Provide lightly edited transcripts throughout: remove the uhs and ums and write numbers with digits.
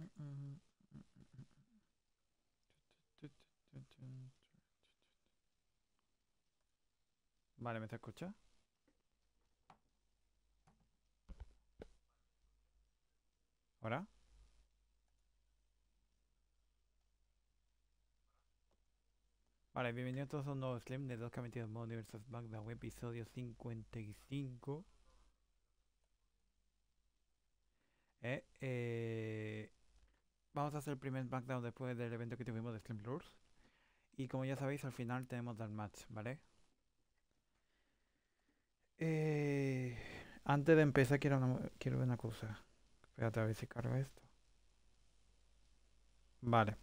Vale, ¿me te escucha? ¿Ahora? Vale, bienvenidos todos a un nuevo stream de 2K22 Modo Universo SmackDown, episodio 55. Vamos a hacer el primer SmackDown después del evento que tuvimos de Stream Lures. Y como ya sabéis, al final tenemos Dark Match, ¿vale? Antes de empezar, quiero ver una cosa. Espérate a ver si carga esto. Vale.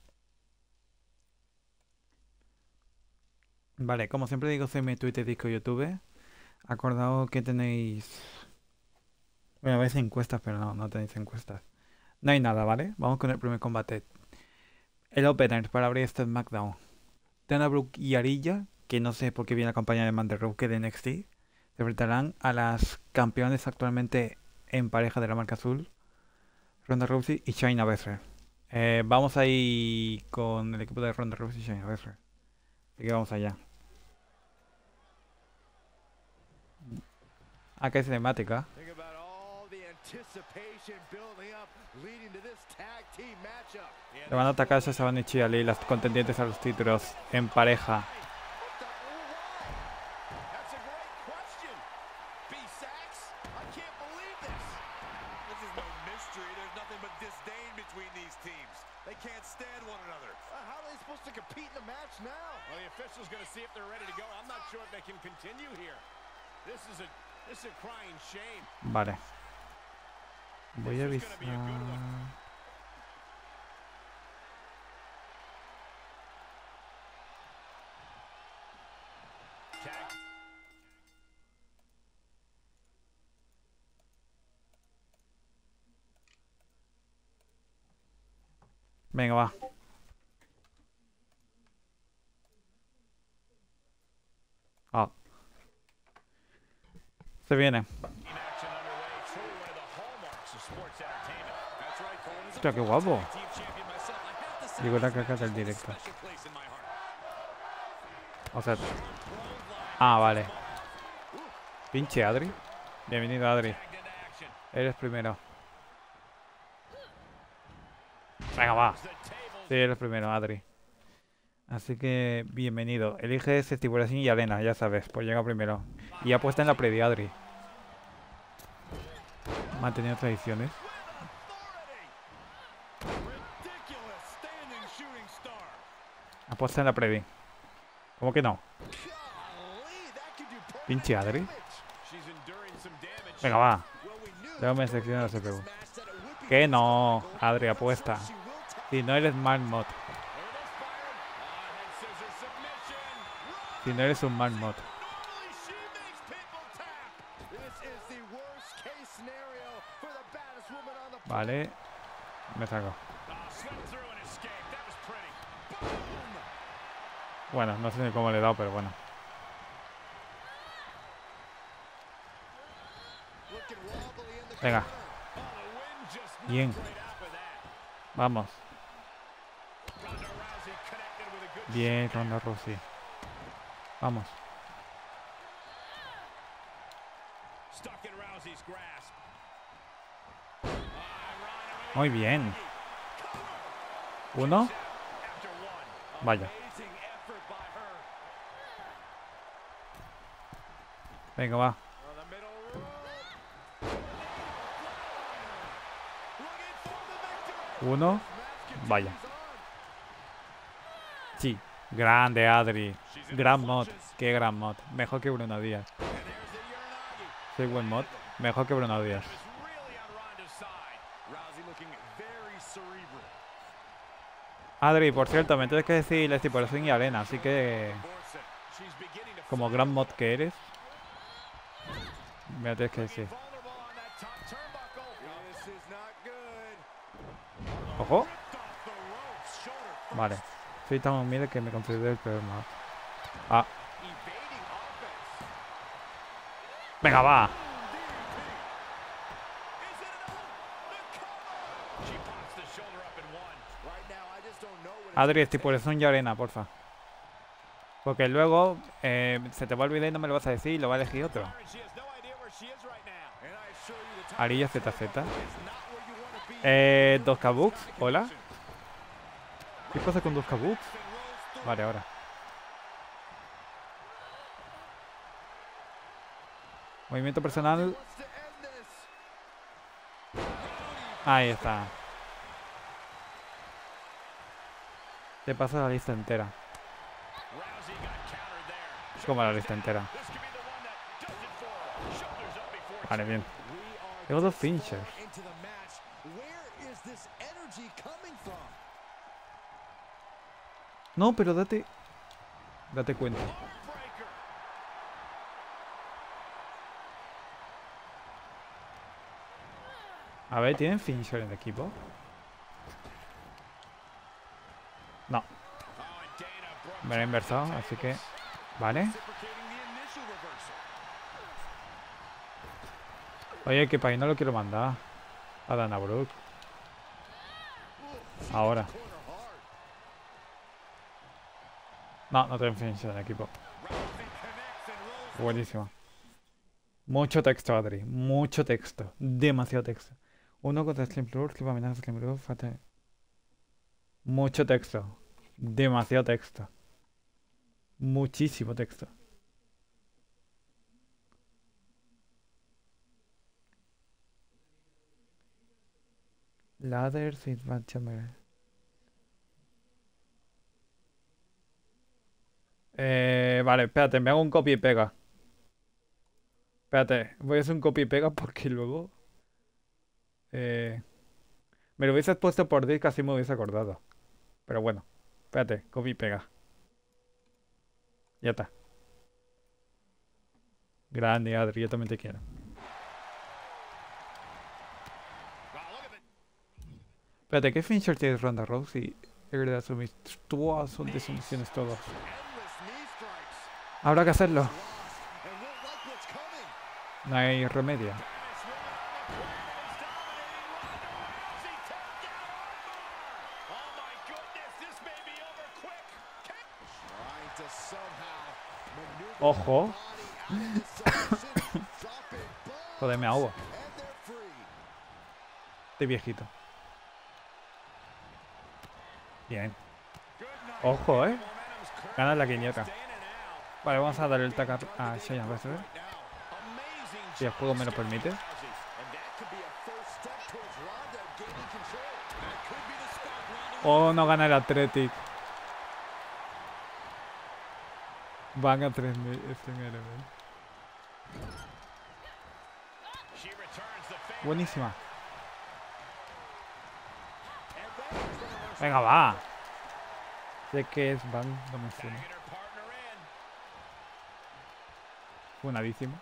Vale, como siempre digo, mi Twitter, Disco, YouTube. Acordaos que tenéis... Bueno, a veces encuestas, pero no tenéis encuestas. No hay nada, ¿vale? Vamos con el primer combate. El opener para abrir este SmackDown. Dana Brooke y Arilla, que no sé por qué viene acompañada de Mandy Rose que de NXT, se enfrentarán a las campeones actualmente en pareja de la marca azul, Ronda Rousey y Shayna Baszler. Vamos ahí con el equipo de Ronda Rousey y Shayna Baszler. Así que vamos allá. Acá es cinemática. Le van a atacar a Sasha Banks y Xia Li, las contendientes a los títulos en pareja. Vale. Voy a avisar. Venga, va. Ah. Se viene. Hostia, qué guapo. Llegó la caca del directo. O sea... Ah, vale. Pinche Adri. Bienvenido, Adri. Eres primero. Venga, va. Sí, eres primero, Adri. Así que, bienvenido. Elige estipulación y arena, ya sabes. Pues llega primero. Y apuesta en la previa, Adri. Manteniendo tradiciones. Apuesta en la previa. ¿Cómo que no? Pinche Adri. Venga, va. Déjame seleccionar la CPU. Que no, Adri, apuesta. Si no eres Marmot. Si no eres un Marmot. Vale. Me saco. Bueno, no sé ni cómo le he dado, pero bueno. Venga. Bien. Vamos. Bien, Ronda Rousey. Vamos. Muy bien. ¿Uno? Vaya. Venga, va. Uno. Vaya. Sí. Grande, Adri. Gran mod. Qué gran mod. Mejor que Bruno Díaz. Soy buen mod. Mejor que Bruno Díaz. Adri, por cierto, me tienes que decir la estipulación y arena, así que... Como gran mod que eres... Me tienes que decir. Ojo. Vale. Soy tan humilde que me considero el peor mod. Ah. Venga, va. Adri, estipulación y arena, porfa. Porque luego se te va a olvidar y no me lo vas a decir y lo va a elegir otro. Arilla ZZ. 2 Kabuks, hola. ¿Qué pasa con 2 Kabuks? Vale, ahora. Movimiento personal. Ahí está. Te pasa la lista entera. Es como la lista entera. Vale, bien. Tengo 2 finishers. No, pero date cuenta. A ver, ¿tienen finisher en el equipo? No. Me lo he inversado, así que... Vale. Oye, que para ahí no lo quiero mandar. A Dana Brooke. Ahora. No, no tengo finisher en el equipo. Buenísimo. Mucho texto, Adri. Mucho texto. Demasiado texto. Uno contra Slim Blur, que va a amenazar Slim Blur, fate. Mucho texto. Demasiado texto. Muchísimo texto. Ladder, Sid Van Chamber. Vale, espérate, me hago un copy y pega. Espérate, voy a hacer un copy y pega porque luego... me lo hubieses puesto por disc, casi me hubiese acordado. Pero bueno, espérate, copy y pega. Ya está. Grande, Adri, yo también te quiero. Espérate, ¿qué finisher tienes Ronda Rousey? De verdad, son de sumisiones todos. Habrá que hacerlo. No hay remedio. Ojo. Joder, me ahogo. Este viejito. Bien. Ojo, Gana la quinieta. Vale, vamos a dar el tag a Cheyenne Wrestler. Si el juego me lo permite. Oh, no gana el Athletic. Van a 3 Element. Buenísima. Venga, va. Sé que es Van, no me suena. Funadísimo.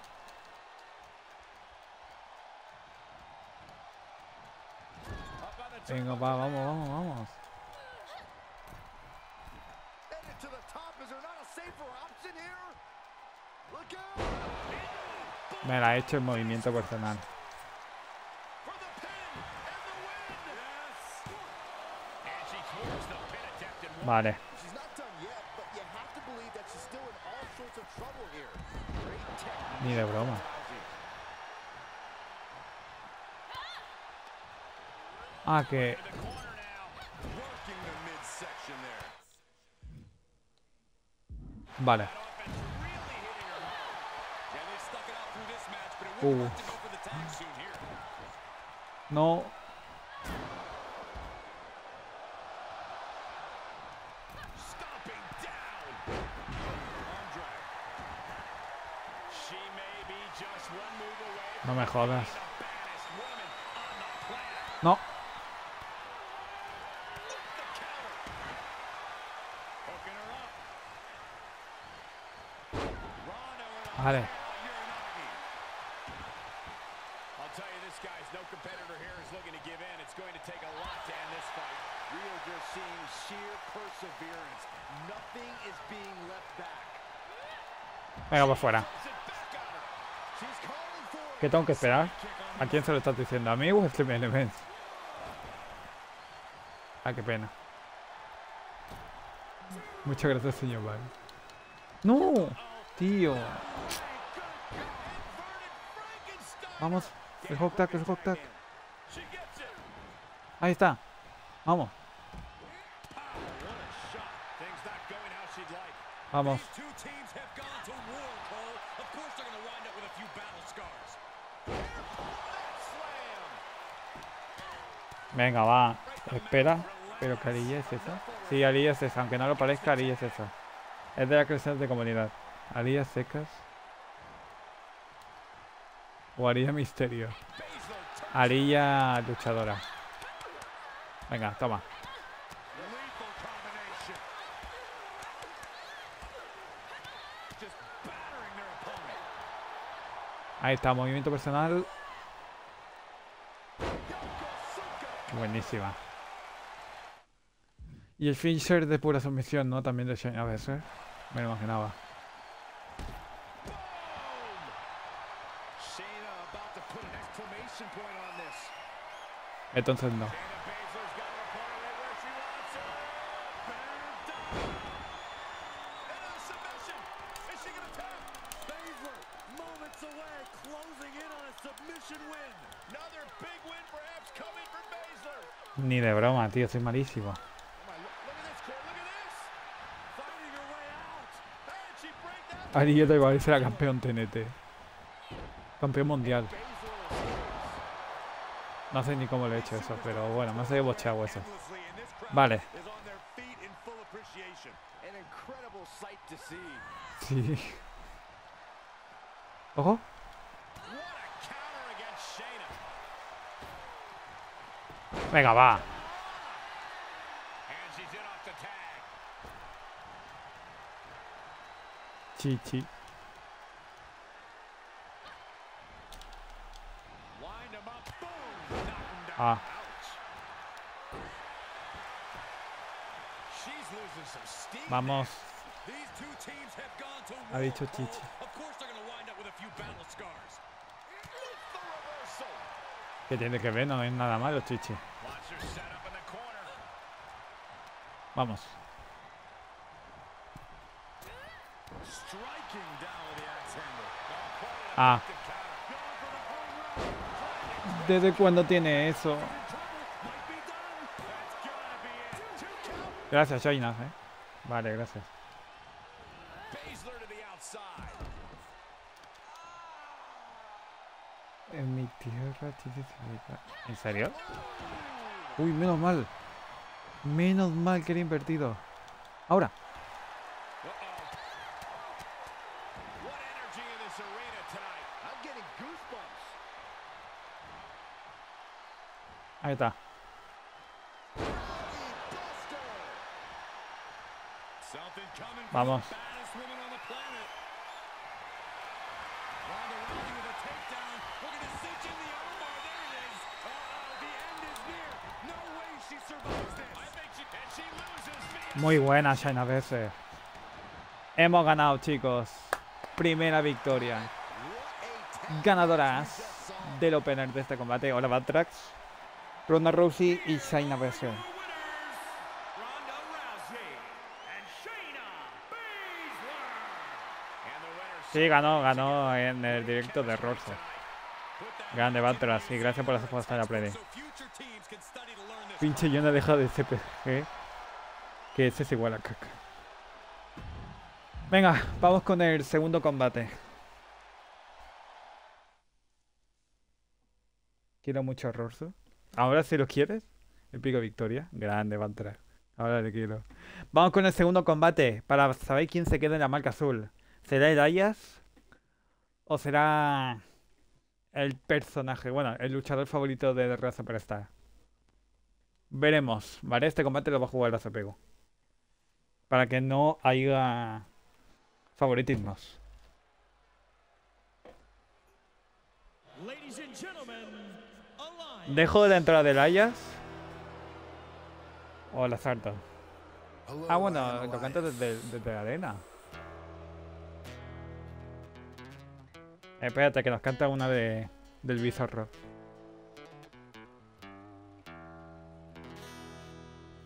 Venga, va, vamos. Me la he hecho en movimiento personal. Vale. Ni de broma. Ah, que... Vale. No. No me jodas. No. Vale. Venga, por fuera. ¿Qué tengo que esperar? ¿A quién se lo estás diciendo? ¿A mí o a Slim Elements? Ah, qué pena. Muchas gracias, señor Val. ¡No! Tío. Vamos. El hot tag, el hot tag. Ahí está. Vamos. Vamos. Venga, va. Espera. Pero que Arilla es esa. Sí, Arilla es esa. Aunque no lo parezca, Arilla es esa. Es de la creación de comunidad. Arillas secas. O Arilla misterio. Arilla luchadora. Venga, toma. Ahí está, movimiento personal. Buenísima. Y el finisher de pura sumisión, ¿no? También de Shayna Baszler. Me lo imaginaba. Entonces no. Ni de broma, tío, soy malísimo. Arilla igual será campeón TNT. Campeón mundial. No sé ni cómo le he hecho eso, pero bueno, me ha salido bochado eso. Vale. Sí. Ojo. Venga, va. Chichi. Ah. Vamos. Ha dicho Chichi. ¿Qué tiene que ver? No es nada malo, Chichi. Vamos. Ah. ¿Desde cuándo tiene eso? Gracias, Shayna, Vale, gracias. En mi tierra, Chichi significa... ¿En serio? Uy, menos mal. Menos mal que era invertido. Ahora. Ahí está. Vamos. Muy buena, Shayna Baszler. Hemos ganado, chicos. Primera victoria. Ganadoras del opener de este combate. Hola, Batrax, Ronda Rousey y Shayna Baszler. Sí, ganó en el directo de Rorsey. Grande Batrax, sí, gracias por la respuesta de la play. Pinche yo no he dejado de CPG. Que ese es igual a caca. Venga, vamos con el segundo combate. Quiero mucho a Rorsey. Ahora si lo quieres, épica victoria. Grande, va a entrar. Ahora le quiero. Vamos con el segundo combate. Para saber quién se queda en la marca azul. ¿Será Elias? ¿O será el personaje? Bueno, el luchador favorito de Raza Superstar. Veremos. Vale, este combate lo va a jugar el Pego. Para que no haya favoritismos. ¿Dejo de entrada del Elias? ¿O la salto? Ah, bueno, lo canto desde la arena. Espérate, que nos canta una del Bizarro.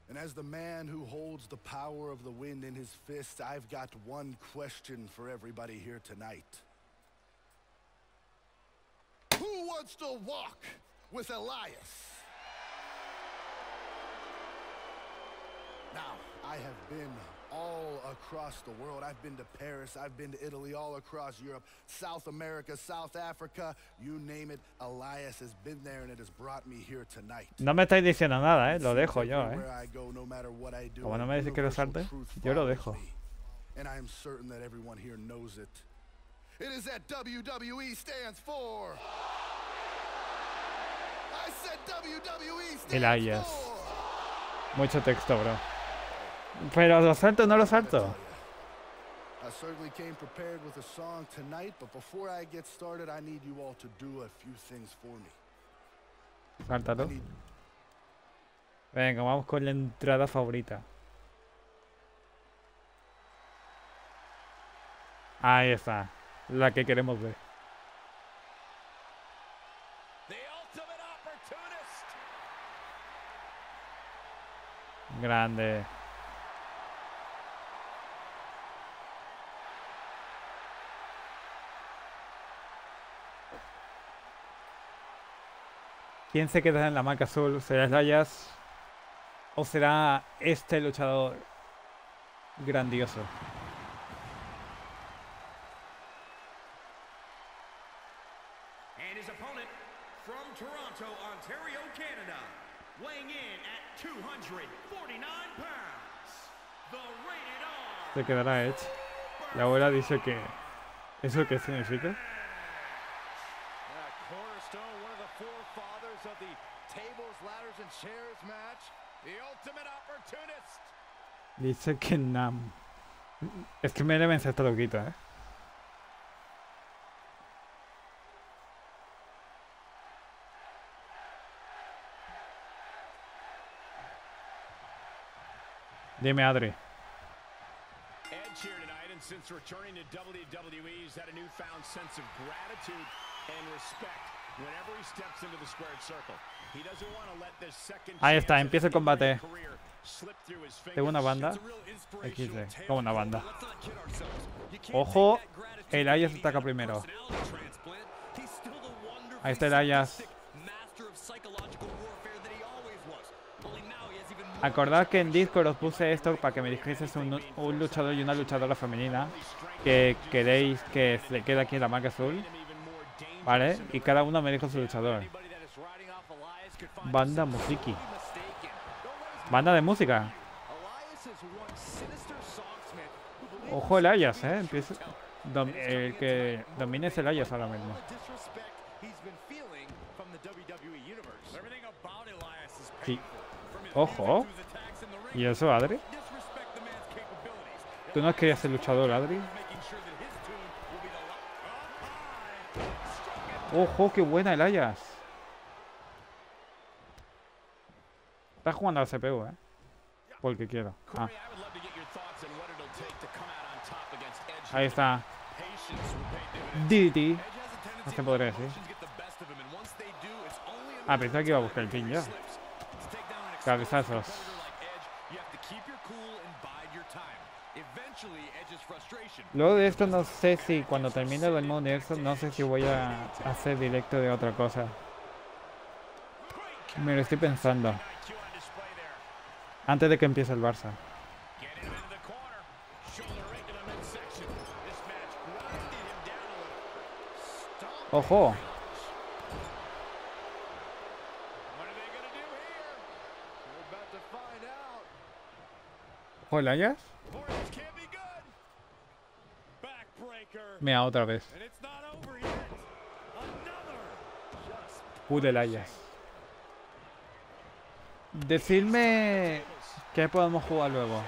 And as the man who holds the power of the wind in his fist, I've got one question for everybody here tonight. Who wants to walk with Elias? Now, I have been all across the world. I've been to Paris, I've been to Italy, all across Europe, South America, South Africa, you name it. Elias has been there and it has brought me here tonight. No me estáis diciendo nada, lo dejo yo, Where I go, no matter what I do, Como no me dice que lo salte, yo lo dejo. And I am certain that everyone here knows it. It is that WWE stands for. I said WWE stands Elias. for. Mucho texto, bro. Pero lo salto o no lo salto. I certainly came prepared with a song tonight, but before I get started, I need you all to do a few things for me. Sáltalo. Venga, vamos con la entrada favorita. Ahí está. La que queremos ver. Grande. ¿Quién se queda en la marca azul? ¿Será Elias? ¿O será este luchador grandioso? And his opponent from Toronto, Ontario, Canada, weighing in at 249 pounds, the Rated R. Se quedará Edge. La abuela dice que... ¿Eso qué significa? Cornerstone, one of the forefathers of the tables, ladders, and chairs match, the ultimate opportunist. Dice que Nam. Es que me deben ser esta loquita, ¿eh? Dime, Adri. Edge here tonight, and since returning to WWE, he's had a newfound sense of gratitude and respect whenever he steps into the squared circle. He doesn't want to let this second Ahí está, chance empieza el combate. career slip through his fingers. Tengo una banda. It's a real inspirational XD, tale como una for banda. let's not kid ourselves. You can't Ojo, take that gratitude Elias and ataca leave it primero. a personality transplant. He's still the wonderfully Ahí está Elias. sadistic master of psychological warfare that he always was. Only now he has even more Acordad que en Discord os puse esto para que me dijeseis un luchador y una luchadora femenina que queréis que se le quede aquí en la marca azul, ¿vale? Y cada uno me dijo su luchador. Banda Musiki. Banda de música. Ojo Elias, empieza... el que domine es Elias ahora mismo. Sí. Ojo. ¿Y eso, Adri? ¿Tú no querías ser luchador, Adri? Ojo, qué buena Elias. Estás jugando al CPU, porque quiero. Ah. Ahí está. DDT. No se podría decir. Ah, pensaba que iba a buscar el pin ya. Cabezazos. Luego de esto no sé si cuando termine el modo de esto, no sé si voy a hacer directo de otra cosa. Me lo estoy pensando. Antes de que empiece el Barça. ¡Ojo! ¿Ojo Elias? Mira, otra vez. Elias. Decidme qué podemos jugar luego.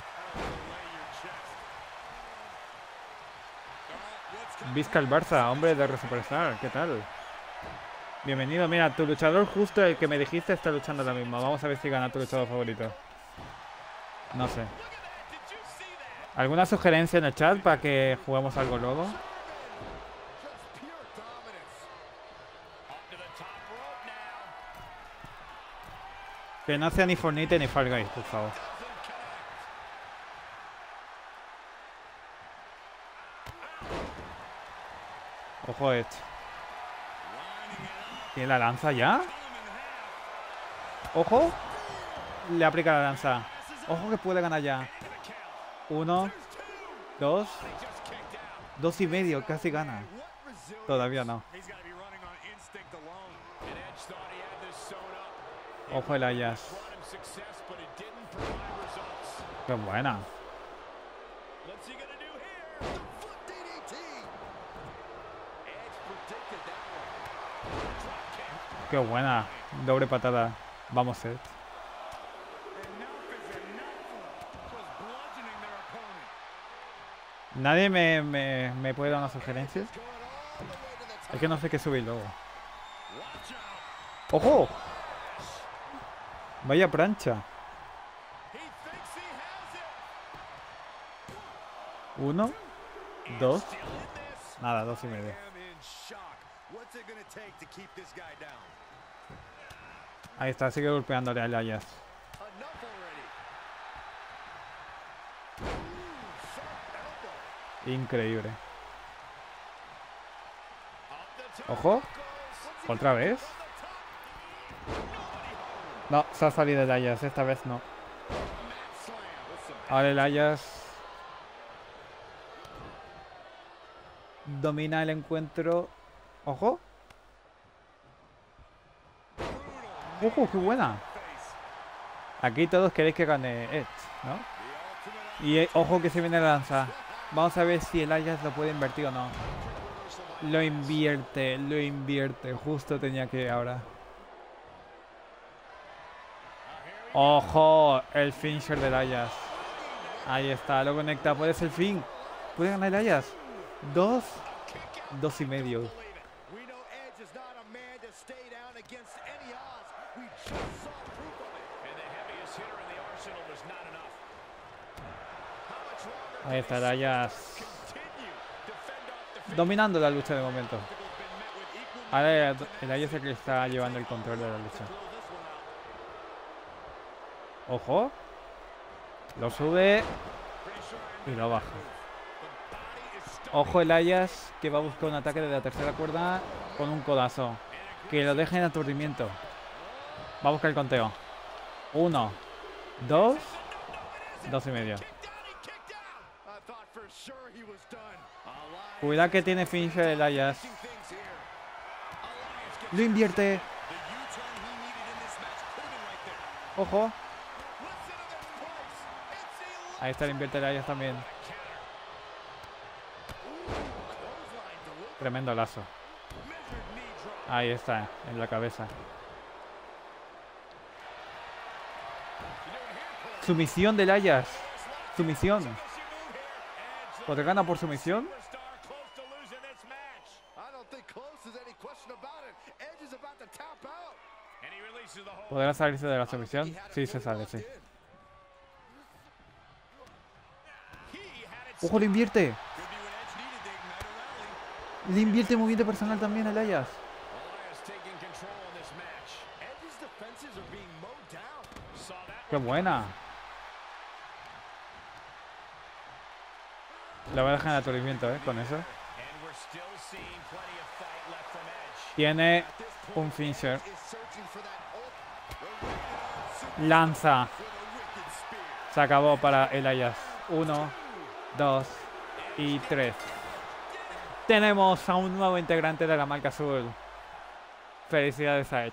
Vizca el Barça, hombre de Superstar, ¿qué tal? Bienvenido, mira, tu luchador justo el que me dijiste está luchando ahora mismo. Vamos a ver si gana tu luchador favorito. No sé. ¿Alguna sugerencia en el chat para que juguemos algo luego? Que no sea ni Fortnite ni Fall Guys, por favor. Ojo este. ¿Tiene la lanza ya? Ojo. Le aplica la lanza. Ojo que puede ganar ya. 1, 2, 2,5. Casi gana. Todavía no. Ojo el Elias. Qué buena. Qué buena. Doble patada. Vamos, Ed. ¿Nadie me puede dar una sugerencia? Es que no sé qué subir luego. ¡Ojo! Vaya plancha. 1, 2. Nada, 2,5. Ahí está, sigue golpeándole a Elias. Increíble. Ojo. ¿Otra vez? No, se ha salido el Elias. Esta vez no. Ahora el Elias domina el encuentro. Ojo. Ojo, qué buena. Aquí todos queréis que gane Edge, ¿no? Y ojo que se viene la lanza. Vamos a ver si el Elias lo puede invertir o no. Lo invierte, lo invierte. Justo tenía que ahora. Ojo, el finisher de Elias. Ahí está, lo conecta. Puede ser el fin. Puede ganar el Elias. 2, 2,5. Ahí está Elias. Dominando la lucha de momento. Ahora el Elias es el que está llevando el control de la lucha. Ojo. Lo sube. Y lo baja. Ojo el Elias que va a buscar un ataque de la tercera cuerda con un codazo. Que lo deje en aturdimiento. Va a buscar el conteo. 1, 2, 2,5. Cuidado que tiene finisher el Elias. Lo invierte. Ojo. Ahí está, lo invierte el Elias también. Tremendo lazo. Ahí está, en la cabeza. Sumisión del Elias. Sumisión. ¿Podrá ganar por sumisión? ¿Podrá salirse de la sumisión? Sí, se sale, sí. ¡Ojo, le invierte! Le invierte movimiento personal también a Elias. ¡Qué buena! La voy a dejar en aturdimiento, con eso. Tiene un finisher. Lanza. Se acabó para Elias. 1, 2 y 3. Tenemos a un nuevo integrante de la marca azul. Felicidades a Edge.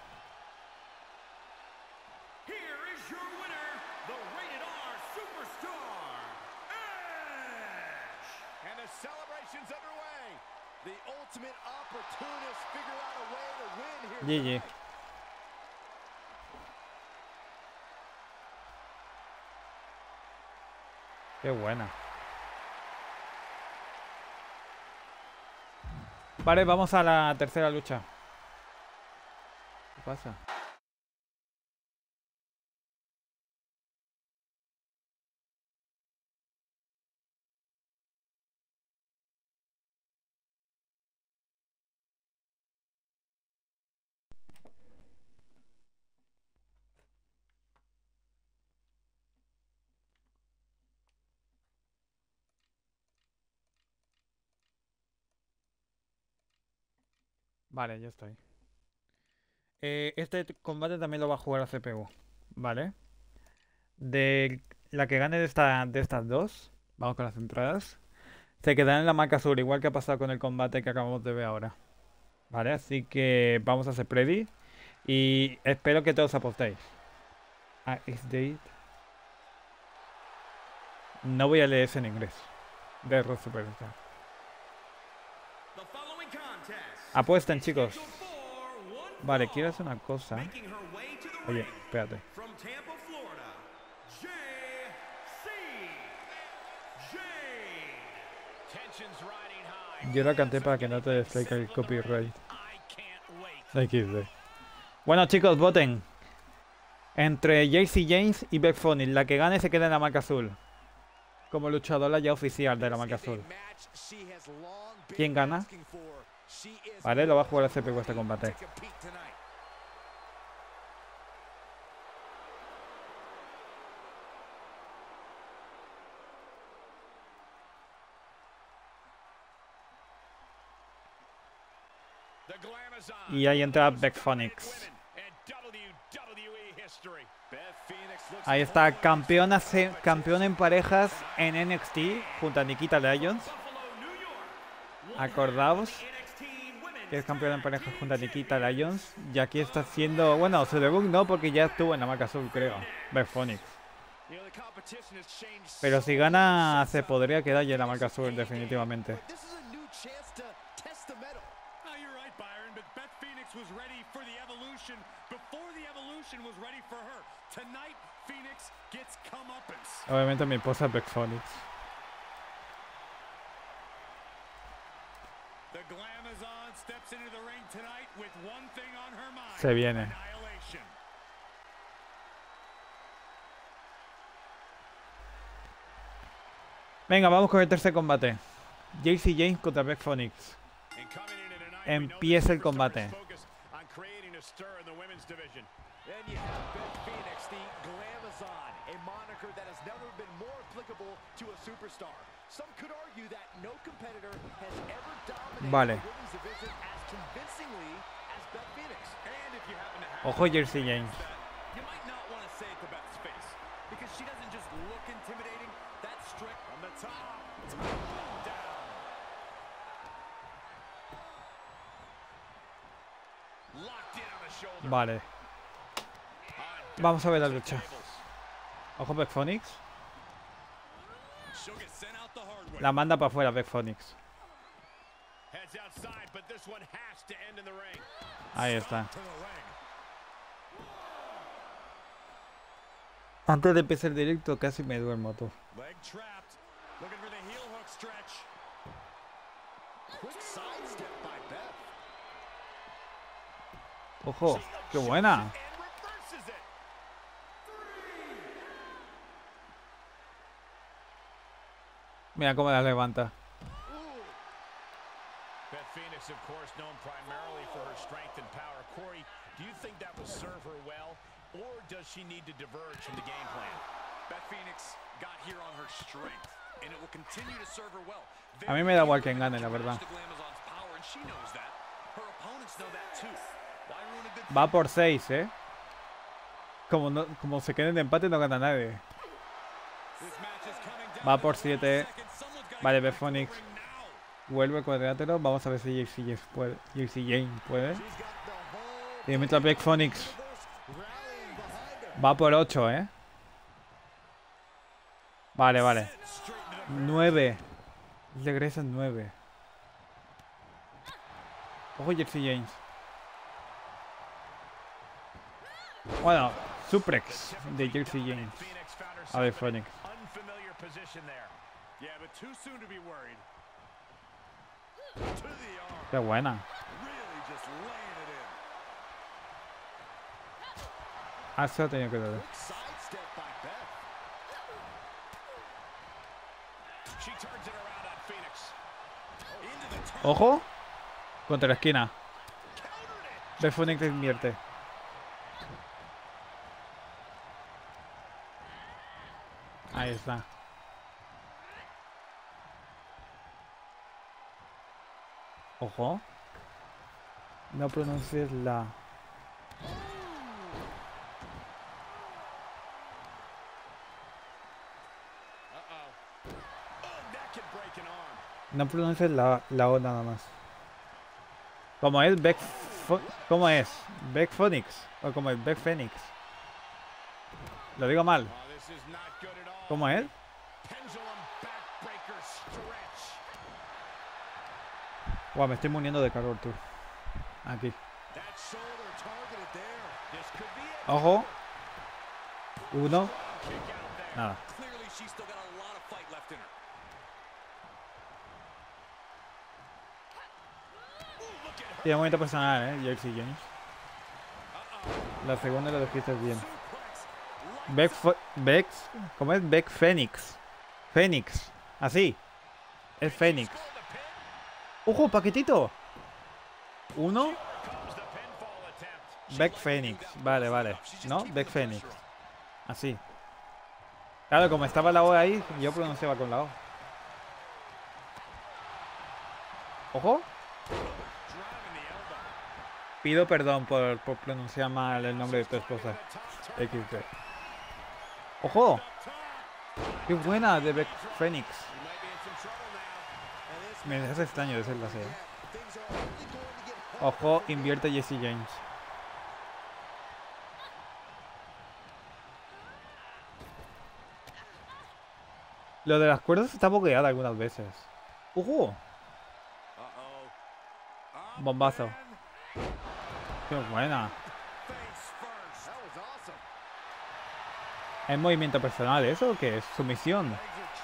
GG. Qué buena. Vale, vamos a la tercera lucha. ¿Qué pasa? Vale, ya estoy. Este combate también lo va a jugar a CPU. Vale. De la que gane de estas dos, vamos con las entradas, se quedará en la marca azul, igual que ha pasado con el combate que acabamos de ver ahora. Vale, así que vamos a hacer predi. Y espero que todos apostéis. X-Date. No voy a leer eso en inglés. De Raw Superstar. Apuesten, chicos. Vale, quiero hacer una cosa. Oye, espérate. Yo la canté para que no te destraiga el copyright. XD. Bueno, chicos, voten. Entre Jacy James y Beth Phoenix. La que gane se queda en la marca azul. Como luchadora ya oficial de la marca azul. ¿Quién gana? Vale, lo va a jugar el CPU este combate. Y ahí entra Beth Phoenix. Ahí está, campeona en parejas en NXT junto a Nikita Lyons. Acordaos que es campeona en parejas junto a Nikita Lyons. Y aquí está haciendo, bueno, su debut no, porque ya estuvo en la marca azul, creo. Beth Phoenix. Pero si gana, se podría quedar ya en la marca azul, definitivamente. Obviamente mi esposa es Beth Phoenix. Se viene. Venga, vamos con el tercer combate. Jacy James contra Beth Phoenix. Empieza el combate. Vale. Ojo, Jacy James. Vale. Vamos a ver la lucha. Ojo, Beth Phoenix. La manda para afuera Beth Phoenix. Ahí está. Antes de empezar el directo casi me duermo tú. Ojo, qué buena. Mira cómo la levanta. Beth Phoenix, of course, known primarily for her strength and power. Corey, do you think that will serve her well, or does she need to diverge from the game plan? Beth Phoenix got here on her strength, and it will continue to serve her well. A mí me da igual quien gane, la verdad. Va por 6, ¿eh? Como se quede en empate no gana nadie. Va por 7. Vale, Beth Phoenix. Vuelve cuadrilátero. Vamos a ver si Jacy James puede. Y mientras Beth Phoenix va por 8, ¿eh? Vale, vale. 9. Regresan 9. Ojo, Jacy James. Bueno, suplex de Jacy James. A ver, Phoenix. Qué buena. Ah, se ha tenido que dar. Ojo. Contra la esquina. Beth Phoenix invierte. Ahí está. Ojo. No pronuncies la. No pronuncies la O nada más. ¿Cómo es? ¿Cómo es? Beck Phoenix. O como es Beck Phoenix. Lo digo mal. ¿Cómo es? Guau, me estoy muriendo de calor, tú. Aquí. Ojo. Uno. Nada. Tiene momento personal, Jersey James. La segunda lo dijiste bien. ¿Cómo es? Beck Phoenix. Phoenix. Así. Es Phoenix. ¡Ojo, paquetito! Uno. Beck Phoenix. Vale, vale. ¿No? Beck Phoenix. Así. Claro, como estaba la O ahí, yo pronunciaba con la O. ¡Ojo! Pido perdón por pronunciar mal el nombre de tu esposa. XD. ¡Ojo! ¡Qué buena de Beck Phoenix! Me hace extraño de ser la C. Ojo, invierte Jesse James. Lo de las cuerdas está bugueado algunas veces. ¡Ojo! Bombazo. ¡Qué buena! ¿Es movimiento personal eso o qué es? Sumisión.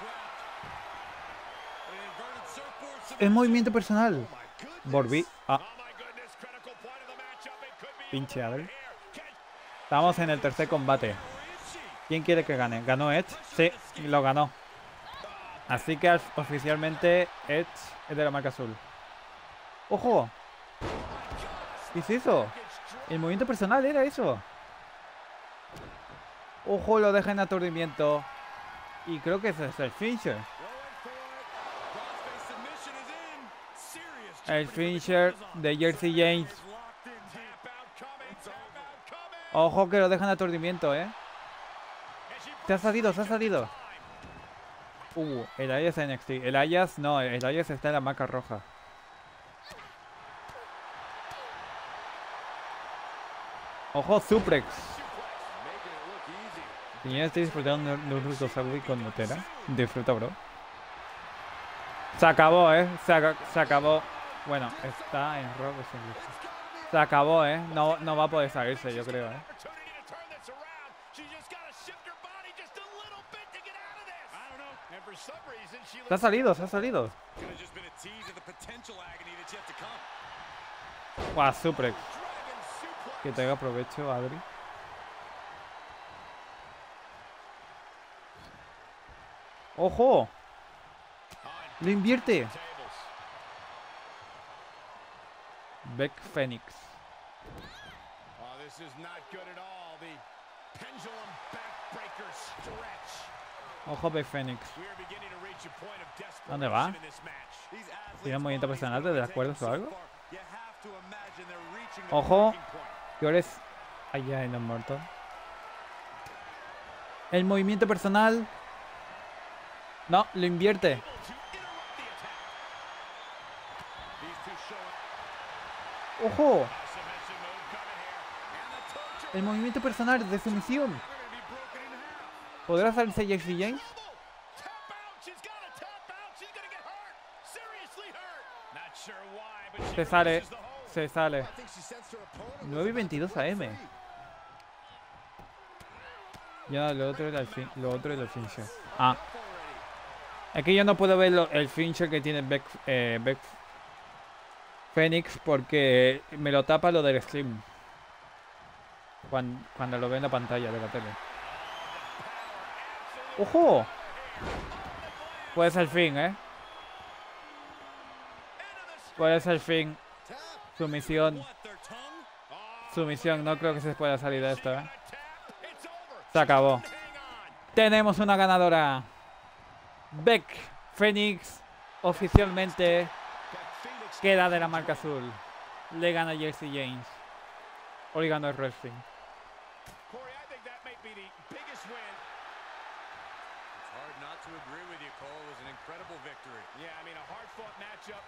Es movimiento personal. Volví. Ah. Pinche Adri. Estamos en el tercer combate. ¿Quién quiere que gane? ¿Ganó Edge? Sí, lo ganó. Así que oficialmente Edge es de la marca azul. ¡Ojo! ¿Qué es eso? El movimiento personal era eso. Ojo, lo deja en aturdimiento. Y creo que ese es el finisher. El finisher de Jersey James. Ojo que lo dejan aturdimiento, Se ha salido, se ha salido. El Elias NXT. El Elias no, el Elias está en la marca roja. Ojo, suplex. Y ya estoy disfrutando de un fruto sándwich con Nutella. Disfruta, bro. Se acabó, se acabó. Bueno, está en rojo. Se acabó, No va a poder salirse, yo creo, Se ha salido, se ha salido. Guau, suplex. Que te haga provecho, Adri. ¡Ojo! ¡Lo invierte! Beck Phoenix. Ojo, Beck Phoenix. ¿Dónde va? ¿Tiene movimiento personal de las cuerdas o algo? Ojo. ¿Qué hora es? Allá en los muertos. El movimiento personal. No, lo invierte. ¡Ojo! El movimiento personal de sumisión. ¿Podrá salirse Jesse James? Se sale. Se sale. 9:22 AM. Ya, lo otro era el finisher. Ah. Es que yo no puedo ver el finisher que tiene Beck Phoenix porque me lo tapa lo del stream. Cuando lo ve en la pantalla de la tele. ¡Ojo! Puede ser el fin, Puede ser el fin. Sumisión. Sumisión. No creo que se pueda salir de esto, Se acabó. Tenemos una ganadora. Beck Phoenix oficialmente queda de la marca azul. le gana Jesse James. O le gana el wrestling. Corey, I think that may be the biggest win. It's hard not to agree with you, Cole. It was an incredible victory. Yeah, I mean, a hard-fought matchup.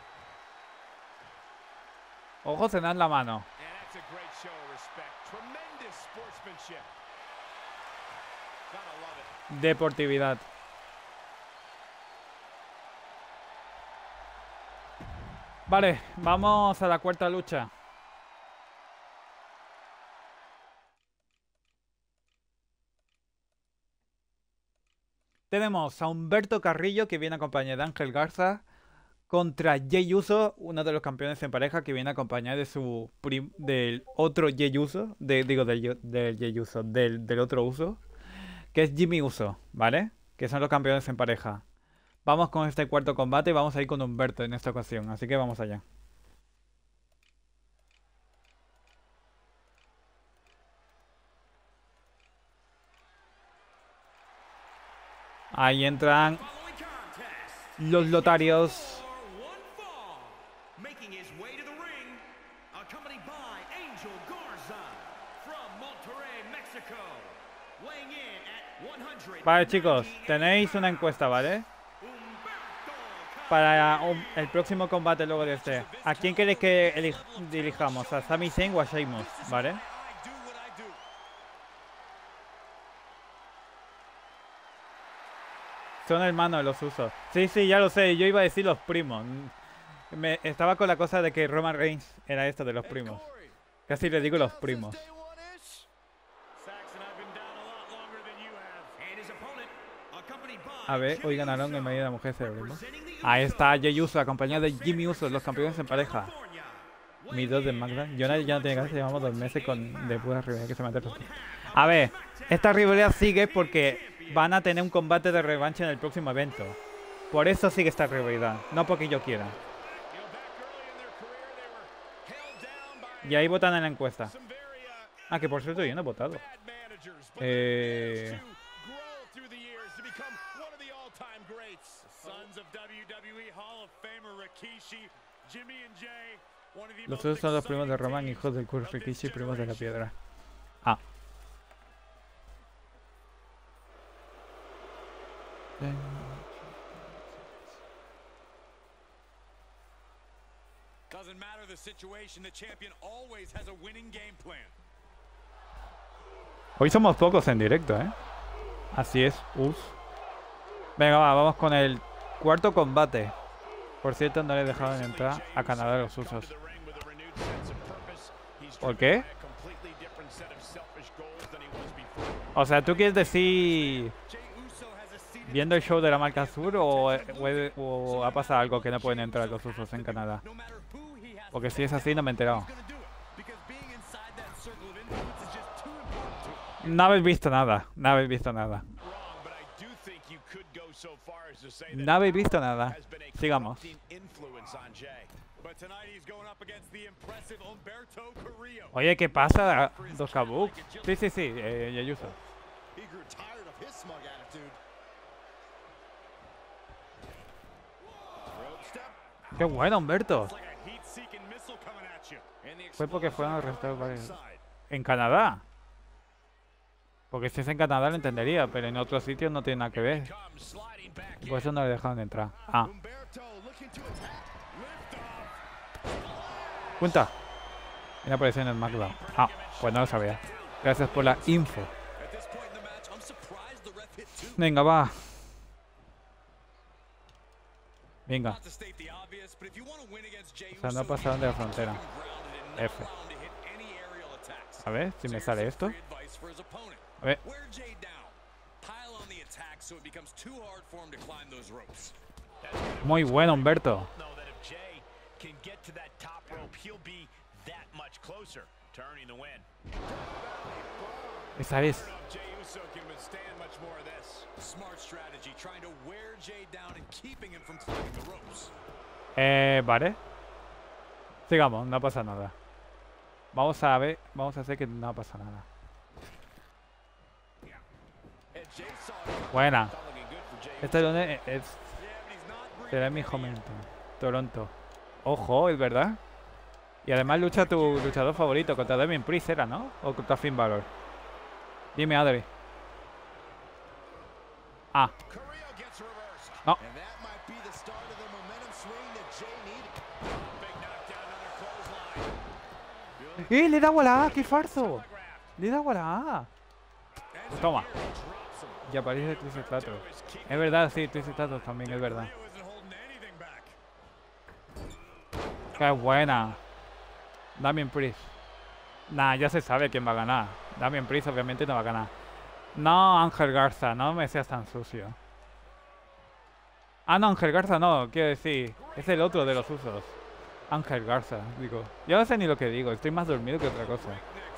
Ojo, se dan la mano. And that's a great show of respect. Tremendous sportsmanship. Gotta love it. Deportividad. Vale, vamos a la cuarta lucha. Tenemos a Humberto Carrillo, que viene acompañado de Ángel Garza, contra Jey Uso, uno de los campeones en pareja, que viene acompañado de su del otro Jey Uso, del Jey Uso, del otro Uso, que es Jimmy Uso, ¿vale? Que son los campeones en pareja. Vamos con este cuarto combate y vamos a ir con Humberto en esta ocasión, así que vamos allá. Ahí entran los lotarios. Vale, chicos, tenéis una encuesta, ¿vale? Para el próximo combate luego de este. ¿A quién queréis que dirijamos? ¿A Sami Zayn o a Sheamus? ¿Vale? Son hermanos los Usos. Sí, sí, ya lo sé. Yo iba a decir los primos. Estaba con la cosa de que Roman Reigns era esto de los primos. Casi le digo los primos. A ver, hoy ganaron en medio de la mujer cerebro. Ahí está Jey Uso, acompañado de Jimmy Uso, los campeones en pareja. Mi 2 de SmackDown. Yo ya no tiene caso, llevamos 2 meses de pura rivalidad que se mete. A ver, esta rivalidad sigue porque van a tener un combate de revancha en el próximo evento. Por eso sigue esta rivalidad, no porque yo quiera. Y ahí votan en la encuesta. Ah, que por cierto yo no he votado. Los otros son los primos de Roman, hijos del Kurt Rikishi, primos de la piedra. Ah. Hoy somos pocos en directo, ¿eh? Así es, Venga, vamos con el cuarto combate. Por cierto, no le dejaron entrar a Canadá los Usos. ¿Por qué? O sea, ¿tú quieres decir viendo el show de la marca Sur o ha pasado algo que no pueden entrar los Usos en Canadá? Porque si es así no me he enterado. No habéis visto nada, no habéis visto nada. No habéis visto nada. Sigamos. Oye, ¿qué pasa? Dos Kabuks. Sí, sí, sí, Jey Uso. Qué bueno, Humberto. Fue porque fueron arrestados varios. ¿En Canadá? Porque si es en Canadá lo entendería, pero en otros sitios no tiene nada que ver. Por eso no le dejaron entrar. Ah. Cuenta. Mira, apareció en el SmackDown. Ah, pues no lo sabía. Gracias por la info. Venga, va. Venga. O sea, no pasaron de la frontera. F. A ver si me sale esto. A ver. Muy bueno, Humberto. Esa es. Vale. Sigamos, no pasa nada. Vamos a ver, vamos a hacer que no pasa nada. Buena. Este lunes será mi momento. Toronto. Ojo, ¿es verdad? Y además lucha tu luchador favorito contra Damien Priest, ¿era, no? ¿O contra Finn Balor? Dime, Adri. Ah. No. ¡Le he dado a la A! ¡Qué farso! ¡Le he dado a la A! Pues toma. Y aparece Twisted Stratus. Es verdad, sí, Twisted Stratus también, es verdad. ¡Qué buena! Damien Priest. Nah, ya se sabe quién va a ganar. Damien Priest obviamente no va a ganar. No, Ángel Garza, no me seas tan sucio. Ah, no, Ángel Garza no, quiero decir. Es el otro de los usos. Ángel Garza, digo. Yo no sé ni lo que digo, estoy más dormido que otra cosa.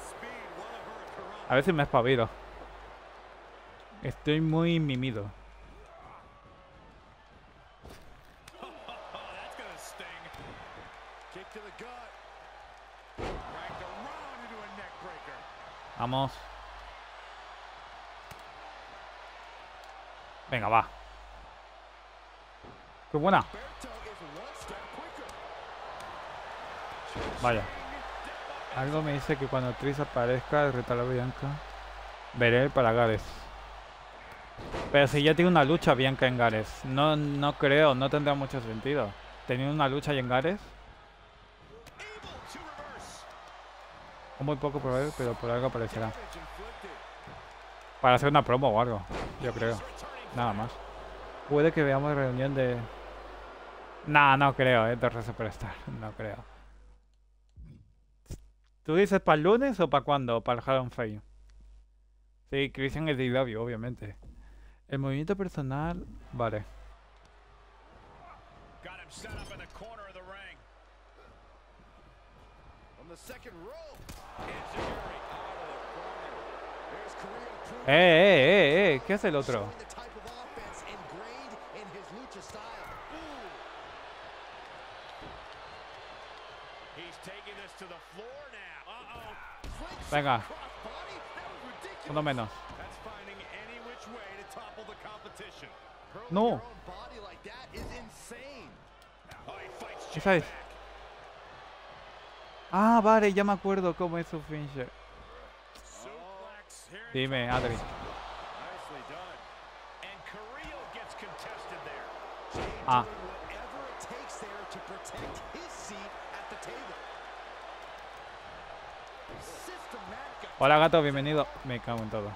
A ver si me espabilo. Estoy muy mimido. Vamos. Venga, va. ¡Qué buena! Vaya. Algo me dice que cuando Trish aparezca, retará a Bianca. Veré para Gales. Pero si ya tiene una lucha Bianca en Gales. No creo, no tendrá mucho sentido. Teniendo una lucha y en Gales. Muy poco probable, pero por algo aparecerá. Para hacer una promo o algo, yo creo. Nada más. Puede que veamos reunión de... Nah, no creo, de RS Superstar. No creo. ¿Tú dices para el lunes o para cuándo? ¿Para el Hall of Fame? Sí, Christian es DW, obviamente. El movimiento personal... Vale. ¿Qué hace el otro? Venga. Uno menos. No. ¿Qué sabes? Ah, vale, ya me acuerdo cómo es su finisher. Dime, Adri. Ah. Hola gato, bienvenido. Me cago en todo.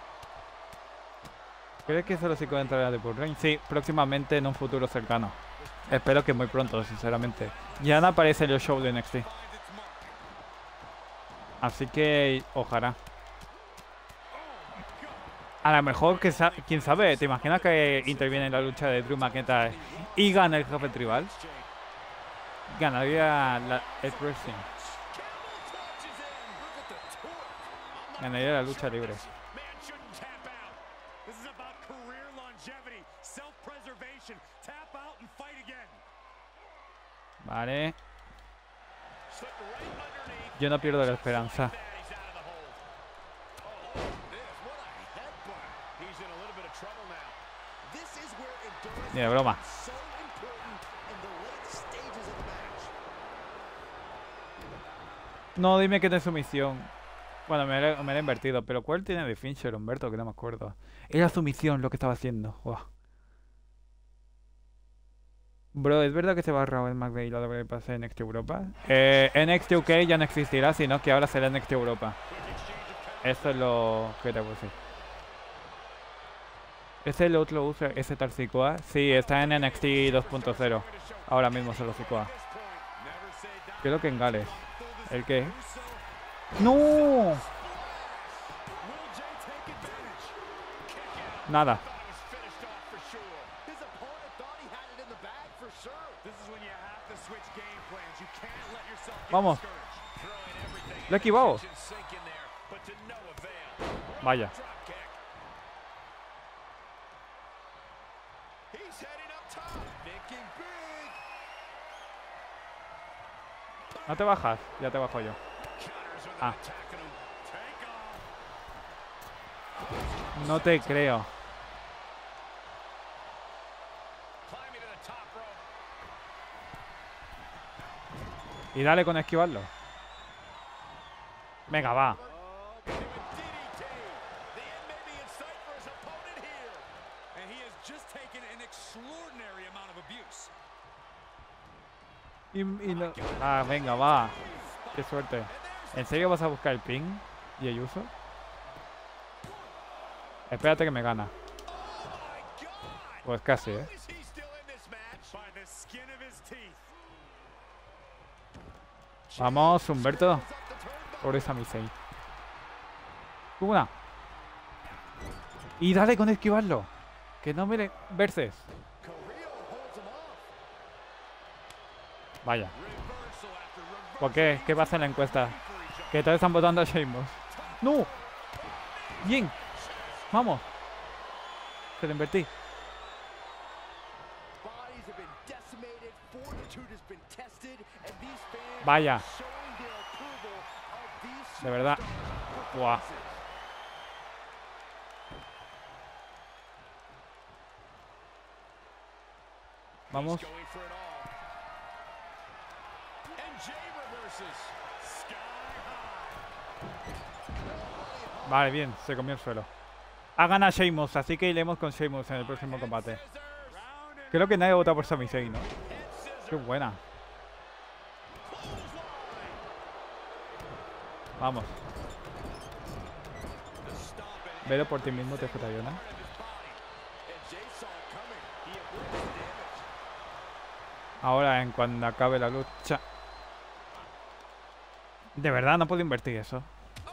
¿Crees que solo se puede entrar a The Bull Ring? Sí, próximamente en un futuro cercano. Espero que muy pronto, sinceramente. Ya no aparece en el show de NXT. Así que ojalá. A lo mejor, que quién sabe, ¿te imaginas que interviene en la lucha de Drew McIntyre y gana el jefe tribal? Ganaría el wrestling. Ganaría la lucha libre. Vale. Yo no pierdo la esperanza. Ni de broma. No, dime que tiene sumisión. Bueno, me la he invertido. Pero ¿cuál tiene de finisher, Humberto? Que no me acuerdo. Era sumisión lo que estaba haciendo. Wow. Bro, ¿es verdad que se va a Raúl McVeigh y la WPS en NXT Europa? NXT UK ya no existirá, sino que ahora será NXT Europa. Eso es lo que te voy a decir. ¿Es el otro user, ese tal Sikoa? Sí, está en NXT 2.0. Ahora mismo solo Sikoa. Creo que en Gales. ¿El qué? ¡No! Nada. Vamos. Lo he esquivado. Vaya. ¿No te bajas? Ya te bajo yo. Ah. No te creo. Y dale con esquivarlo. Venga, va. Y no... Ah, venga, va. Qué suerte. ¿En serio vas a buscar el ping? ¿Y el uso? Espérate que me gana. Pues casi, ¿eh? Vamos, Humberto. Pobre Sami Zayn. Una. Y dale con esquivarlo. Que no me verses. Vaya. ¿Por qué? ¿Qué pasa en la encuesta? Que todos están votando a Sheamus. ¡No! ¡Bien! ¡Vamos! Se lo invertí. Vaya. De verdad. Buah. Vamos. Vale, bien, se comió el suelo. Ha ganado Sheamus, así que iremos con Sheamus en el próximo combate. Creo que nadie vota por Sami Zayn, ¿no? Qué buena. Vamos. Velo por ti mismo, TJ Yona. Ahora, en cuando acabe la lucha. De verdad, no puedo invertir eso.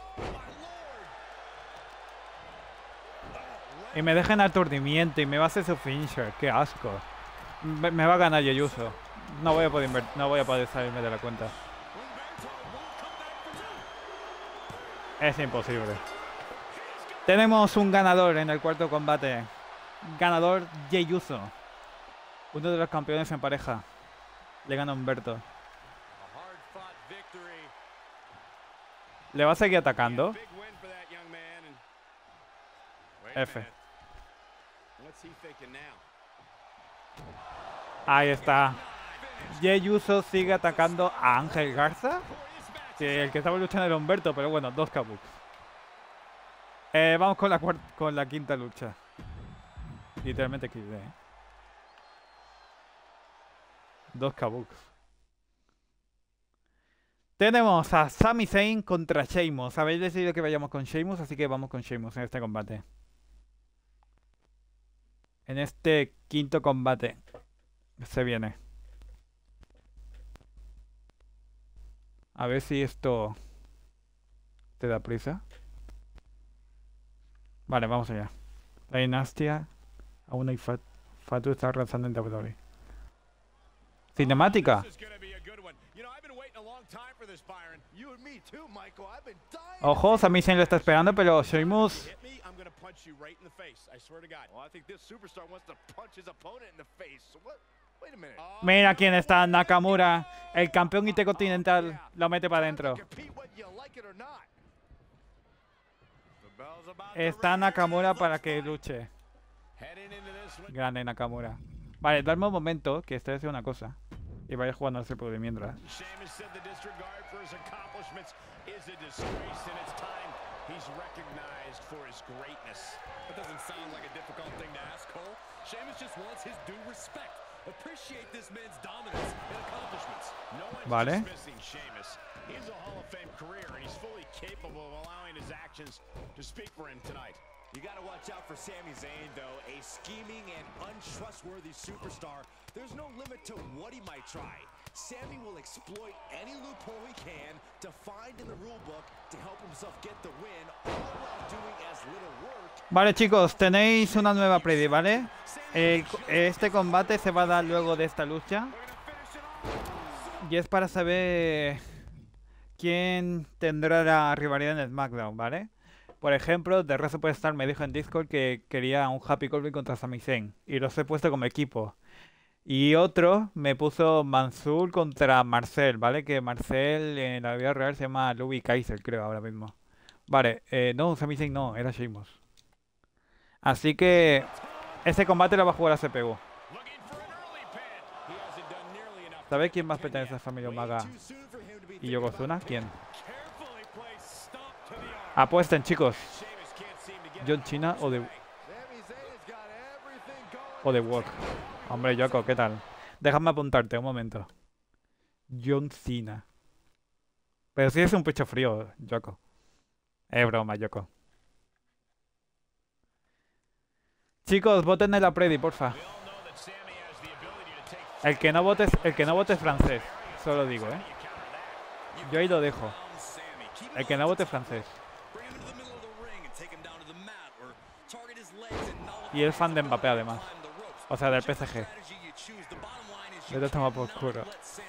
Y me deja en aturdimiento y me va a hacer su finisher. Qué asco. Me va a ganar Yeyuso. No voy a poder invertir, no voy a poder salirme de la cuenta. Es imposible. Tenemos un ganador en el cuarto combate. Ganador Yeyuso. Uno de los campeones en pareja. Le gana Humberto. ¿Le va a seguir atacando? F. Ahí está. Jey Uso sigue atacando a Ángel Garza. Que el que estaba luchando era Humberto, pero bueno, 2 kabuks. Vamos con la quinta lucha. Literalmente XD, ¿eh? 2 kabuks. Tenemos a Sami Zayn contra Sheamus. Habéis decidido que vayamos con Sheamus, así que vamos con Sheamus en este combate. En este quinto combate. Se viene. A ver si esto te da prisa. Vale, vamos allá. La dinastía aún hay Fatu está arrasando en WWE. Cinemática. Ojo, Sami Zayn lo está esperando, pero Sheamus... Mira quién está, Nakamura. El campeón intercontinental lo mete para adentro. Está Nakamura para que luche. Grande Nakamura. Vale, dame un momento que estoy haciendo una cosa. Y vaya jugando al triple de mientras. Vale. You gotta watch out for Sami Zayn, though. A scheming and untrustworthy superstar. There's no limit to what he might try. Sami will exploit any loophole he can to find in the rulebook to help himself get the win, all while doing as little work. Vale, chicos, tenéis una nueva preview, ¿vale? Este combate se va a dar luego de esta lucha. Y es para saber quién tendrá la rivalidad en SmackDown, ¿vale? Por ejemplo, The Red Superstar me dijo en Discord que quería un Happy Corbin contra Sami Zayn. Y los he puesto como equipo. Y otro me puso Mansur contra Marcel, ¿vale? Que Marcel en la vida real se llama Louis Kaiser, creo, ahora mismo. Vale, no, Sami Zayn no, era Sheamus. Así que ese combate lo va a jugar a CPU. ¿Sabéis quién más pertenece a familia Omega ¿Y Yokozuna? ¿Quién? Apuesten, chicos. John Cena o de Work. Hombre, Yoko, ¿qué tal? Déjame apuntarte un momento. John Cena. Pero sí es un pecho frío, Yoko. Es broma, Yoko. Chicos, voten en la predi, porfa. El que no vote es francés. Solo digo, ¿eh? Yo ahí lo dejo. El que no vote es francés. Y es fan de Mbappé, además. O sea, del PSG. Yo te tomo por culo.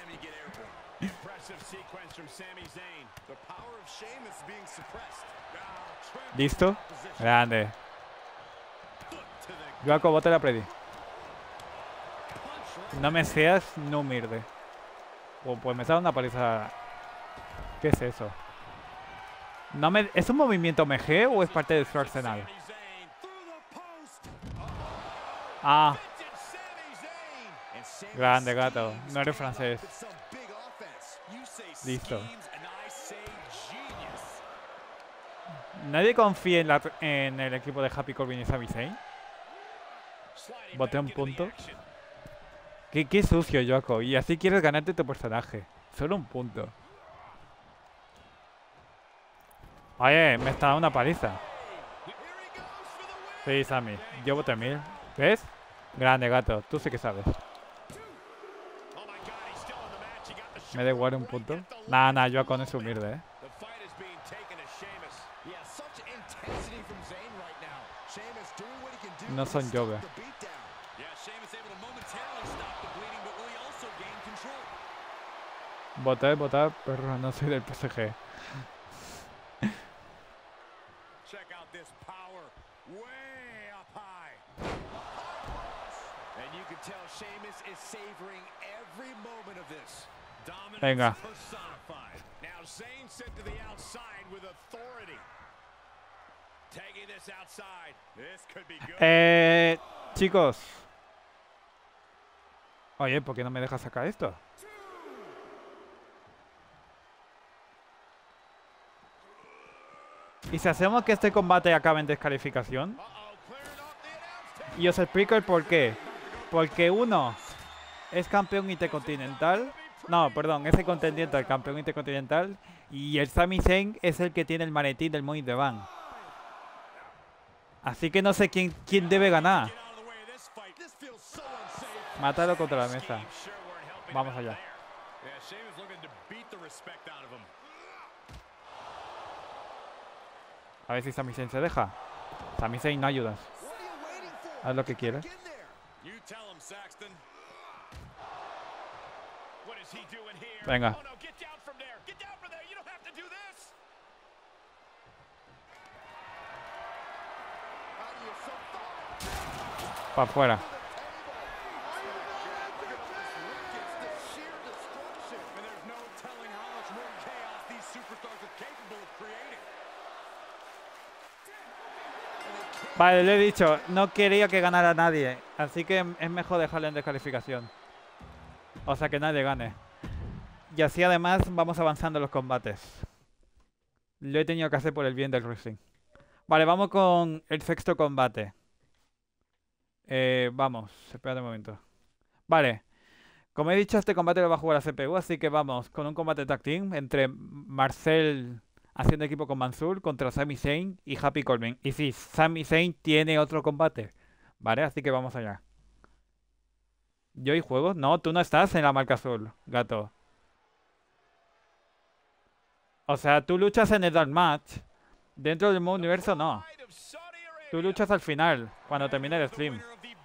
¿Listo? Grande. Joaco, bote la predi. No me seas no humilde. Pues me está dando una paliza. ¿Qué es eso? No me... ¿Es un movimiento MG o es parte de su arsenal? Ah. Grande, gato. No eres francés. Listo. Nadie confía en el equipo de Happy Corbin y Sami Zayn. Boté un punto. Qué sucio, Yoko. Y así quieres ganarte tu personaje. Solo un punto. Oye, me está dando una paliza. Sí, Sami. Yo voté 1000. ¿Ves? Grande, gato. Tú sí que sabes. Me da igual un punto. Nah, Yoko no es humilde, ¿eh? No son yoga. Votar, perro, no soy del PSG. Venga. Chicos. Oye, ¿por qué no me dejas sacar esto? ¿Y si hacemos que este combate acabe en descalificación? Y os explico el por qué. Porque uno es campeón intercontinental. No, perdón, es el contendiente al campeón intercontinental. Y el Sami Zayn es el que tiene el maletín del Money in the Bank. Así que no sé quién debe ganar. Mátalo contra la mesa. Vamos allá. A ver si Sami Zayn se deja. Sami Zayn, no ayudas. Haz lo que quieras. Venga. Para afuera. Vale, le he dicho, no quería que ganara nadie, así que es mejor dejarle en descalificación. O sea, que nadie gane. Y así además vamos avanzando en los combates. Lo he tenido que hacer por el bien del wrestling. Vale, vamos con el sexto combate. Vamos, espérate un momento. Vale, como he dicho, este combate lo va a jugar la CPU, así que vamos con un combate tag team entre Marcel haciendo equipo con Mansur contra Sami Zayn y Happy Corbin. Y sí, Sami Zayn tiene otro combate. Vale, así que vamos allá. ¿Yo y juego? No, tú no estás en la marca azul, gato. O sea, tú luchas en el Dark Match. Dentro del modo universo, no. Tú luchas al final, cuando termine el stream.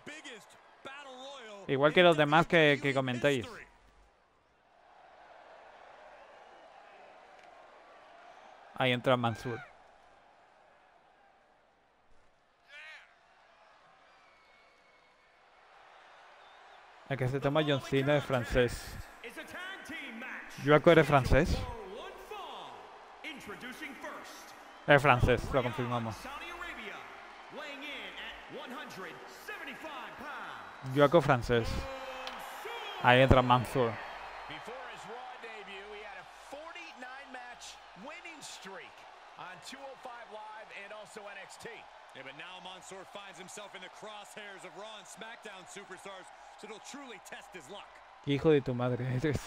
Igual que los demás que comentéis. Ahí entra Mansur. El que se toma John Cena es francés. ¿Joaco eres francés? Es francés, lo confirmamos. Joaco francés. Ahí entra Mansur. 205 Live and also NXT. Yeah, but now Mansoor finds himself in the crosshairs of Raw and SmackDown superstars, so it'll truly test his luck. Hijo de tu madre eres.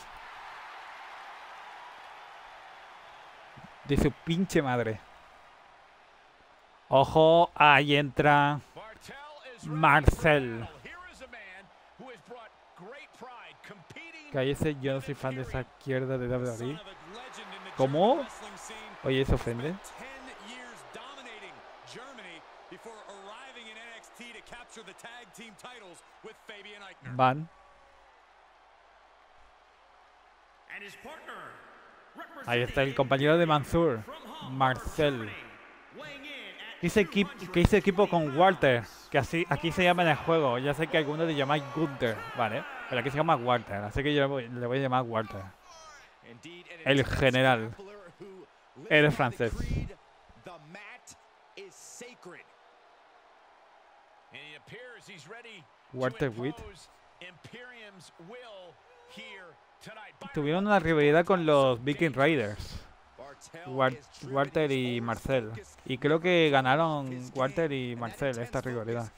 De su pinche madre. Ojo, ahí entra Martel is ready Marcel. for battle. Here is a man who has brought great pride competing. Cállese, yo no soy fan de esa izquierda de Son WWE. of a legend in the ¿Cómo? German wrestling scene. Oye, ¿eso ofende? Spent 10 years dominating Germany before arriving in NXT to capture the tag team titles with Fabian Aichner. Van. And his partner, Ahí está el compañero de Mansoor, Marcel. Que hice equipo con Walter, que así aquí se llama en el juego. Ya sé que algunos le llamáis Gunther, ¿vale? Pero aquí se llama Walter, así que yo le voy a llamar Walter. El general. Eres francés. The mat is sacred. And it appears he's ready Walter to Witt. impose Imperium's will here tonight. Tuvieron una rivalidad con los Viking Raiders, Walter y Marcel. Y creo que ganaron Walter y Marcel esta rivalidad.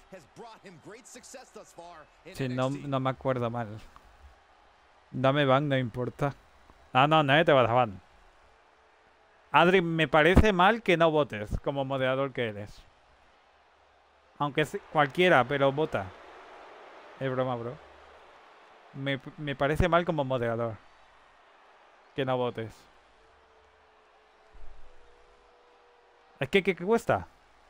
Si no me acuerdo mal. Dame ban, no importa. No, nadie te va a dar ban. Adri, me parece mal que no votes como moderador que eres. Aunque cualquiera, pero vota. Es broma, bro. Me parece mal como moderador que no votes. Es que, ¿qué cuesta?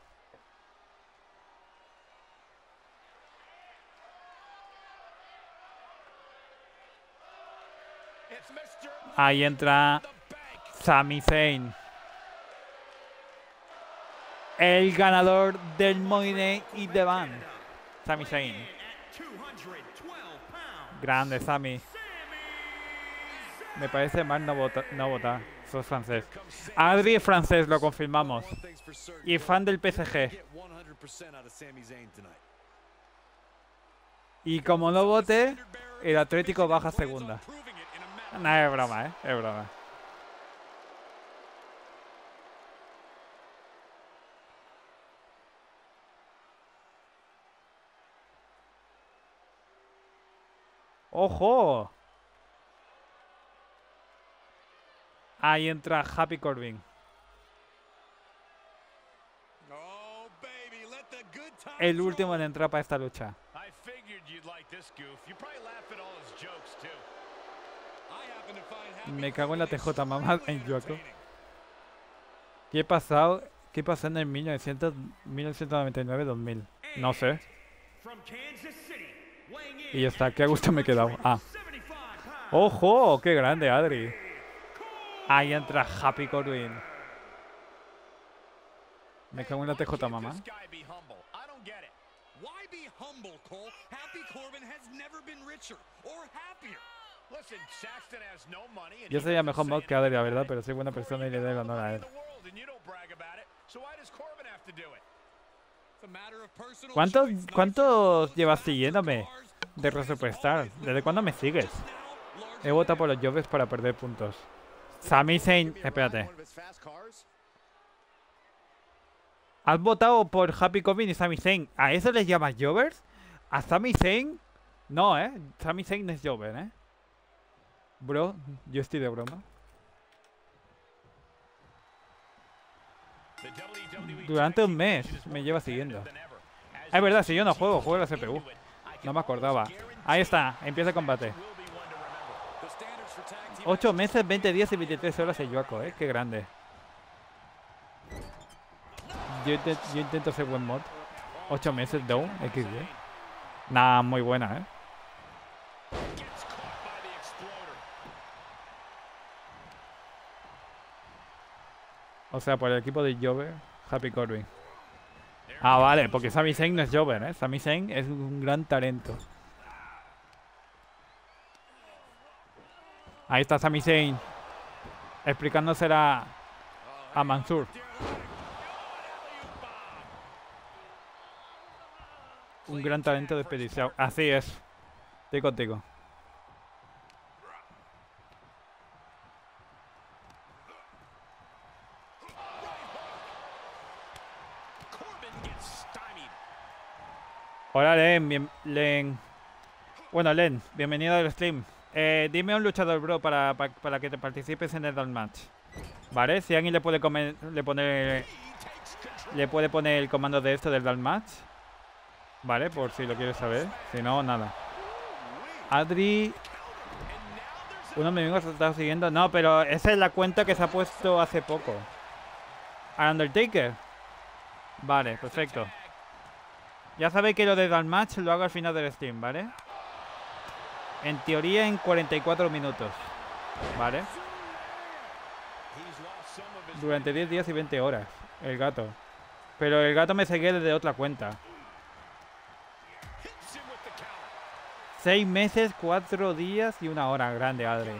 It's Mr. Ahí entra Sami Zayn, el ganador del Money in the Bank. Sami Zayn. Grande, Sami. Me parece mal no votar. Sos francés. Adri es francés, lo confirmamos. Y fan del PSG. Y como no vote, el Atlético baja segunda. No, es broma, es broma. ¡Ojo! Ahí entra Happy Corbin. El último en entrar para esta lucha. Me cago en la TJ, mamá, en Yuaco. ¿Qué pasó en el 1999-2000? No sé. Y ya está, qué a gusto me he quedado. Ah. ¡Ojo! ¡Qué grande, Adri! Ahí entra Happy Corbin. Me cago en la TJ, mamá. Yo sería mejor mod que Adri, la verdad, pero soy buena persona y le doy el honor a él. ¿Cuántos llevas siguiéndome de Superstar? ¿Desde cuándo me sigues? He votado por los Jovers para perder puntos. Sami Zayn, espérate. ¿Has votado por Happy Corbin y Sami Zayn? ¿A eso les llamas Jovers? ¿A Sami Zayn? No, Sami Zayn no es Jover, Bro, yo estoy de broma. Durante un mes me lleva siguiendo. Es verdad, si yo no juego la CPU. No me acordaba. Ahí está, empieza el combate. 8 meses, 20 días y 23 horas el Yuaco, qué grande. Yo intento ser buen mod. 8 meses, down, XD. Nah, muy buena, O sea, por el equipo de Jover, Happy Corbin. Ah, vale, porque Sami Zayn no es Jover, Sami Zayn es un gran talento. Ahí está Sami Zayn explicándosela a Mansoor. Un gran talento desperdiciado. Así es. Estoy contigo. Hola, Len. Bueno, Len, bienvenido al stream. Dime un luchador, bro, para que te participes en el Deathmatch. ¿Vale? Si alguien le puede poner el comando de esto del Deathmatch. ¿Vale? Por si lo quieres saber. Si no, nada. Adri... Uno de mis amigos se está siguiendo. No, pero esa es la cuenta que se ha puesto hace poco. ¿Al Undertaker? Vale, perfecto. Ya sabéis que lo de Deathmatch lo hago al final del stream, ¿vale? En teoría en 44 minutos. ¿Vale? Durante 10 días y 20 horas. El gato. Pero el gato me seguía desde otra cuenta. 6 meses, 4 días y 1 hora. Grande, Adri.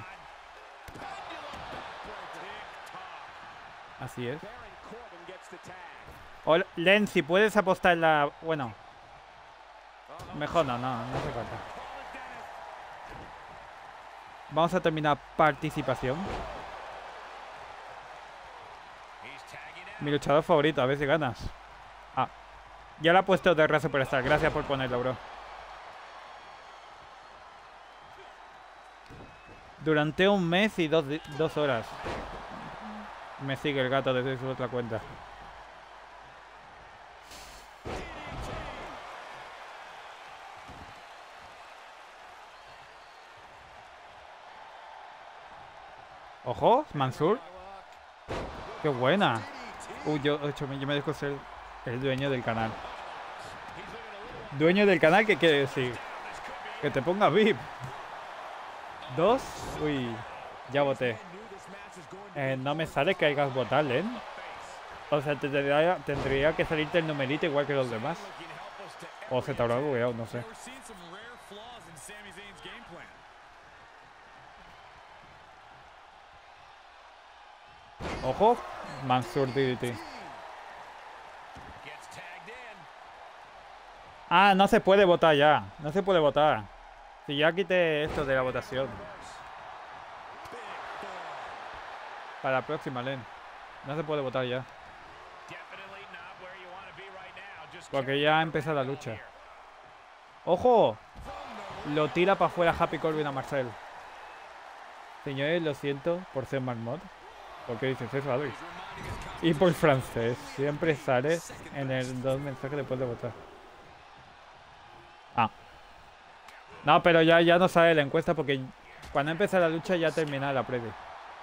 Así es. Hola, Len, si puedes apostar en la... Bueno. Mejor no hace falta. Vamos a terminar participación. Mi luchador favorito, a ver si ganas. Ah. Ya lo ha puesto de Terra Superstar. Gracias por ponerlo, bro. Durante 1 mes y 2 horas. Me sigue el gato desde su otra cuenta. Ojo, Mansur. Qué buena. Yo me dejo ser el dueño del canal. Dueño del canal, ¿qué quiere decir? Que te ponga VIP. 2. Uy, ya voté. No me sale que hayas votado, ¿eh? O sea, tendría que salirte el numerito igual que los demás. O se te habrá bugueado, no sé. Ojo, Mansur DDT. Ah, no se puede votar ya. No se puede votar. Si ya quité esto de la votación. Para la próxima, Len. No se puede votar ya. Porque ya empieza la lucha. ¡Ojo! Lo tira para afuera Happy Corbin a Marcel. Señores, lo siento por ser Marmot. ¿Por qué dices eso, Adri? Y por francés. Siempre sale en el 2 mensajes después de votar. Ah. No, pero ya no sale la encuesta porque cuando empieza la lucha ya termina la previa.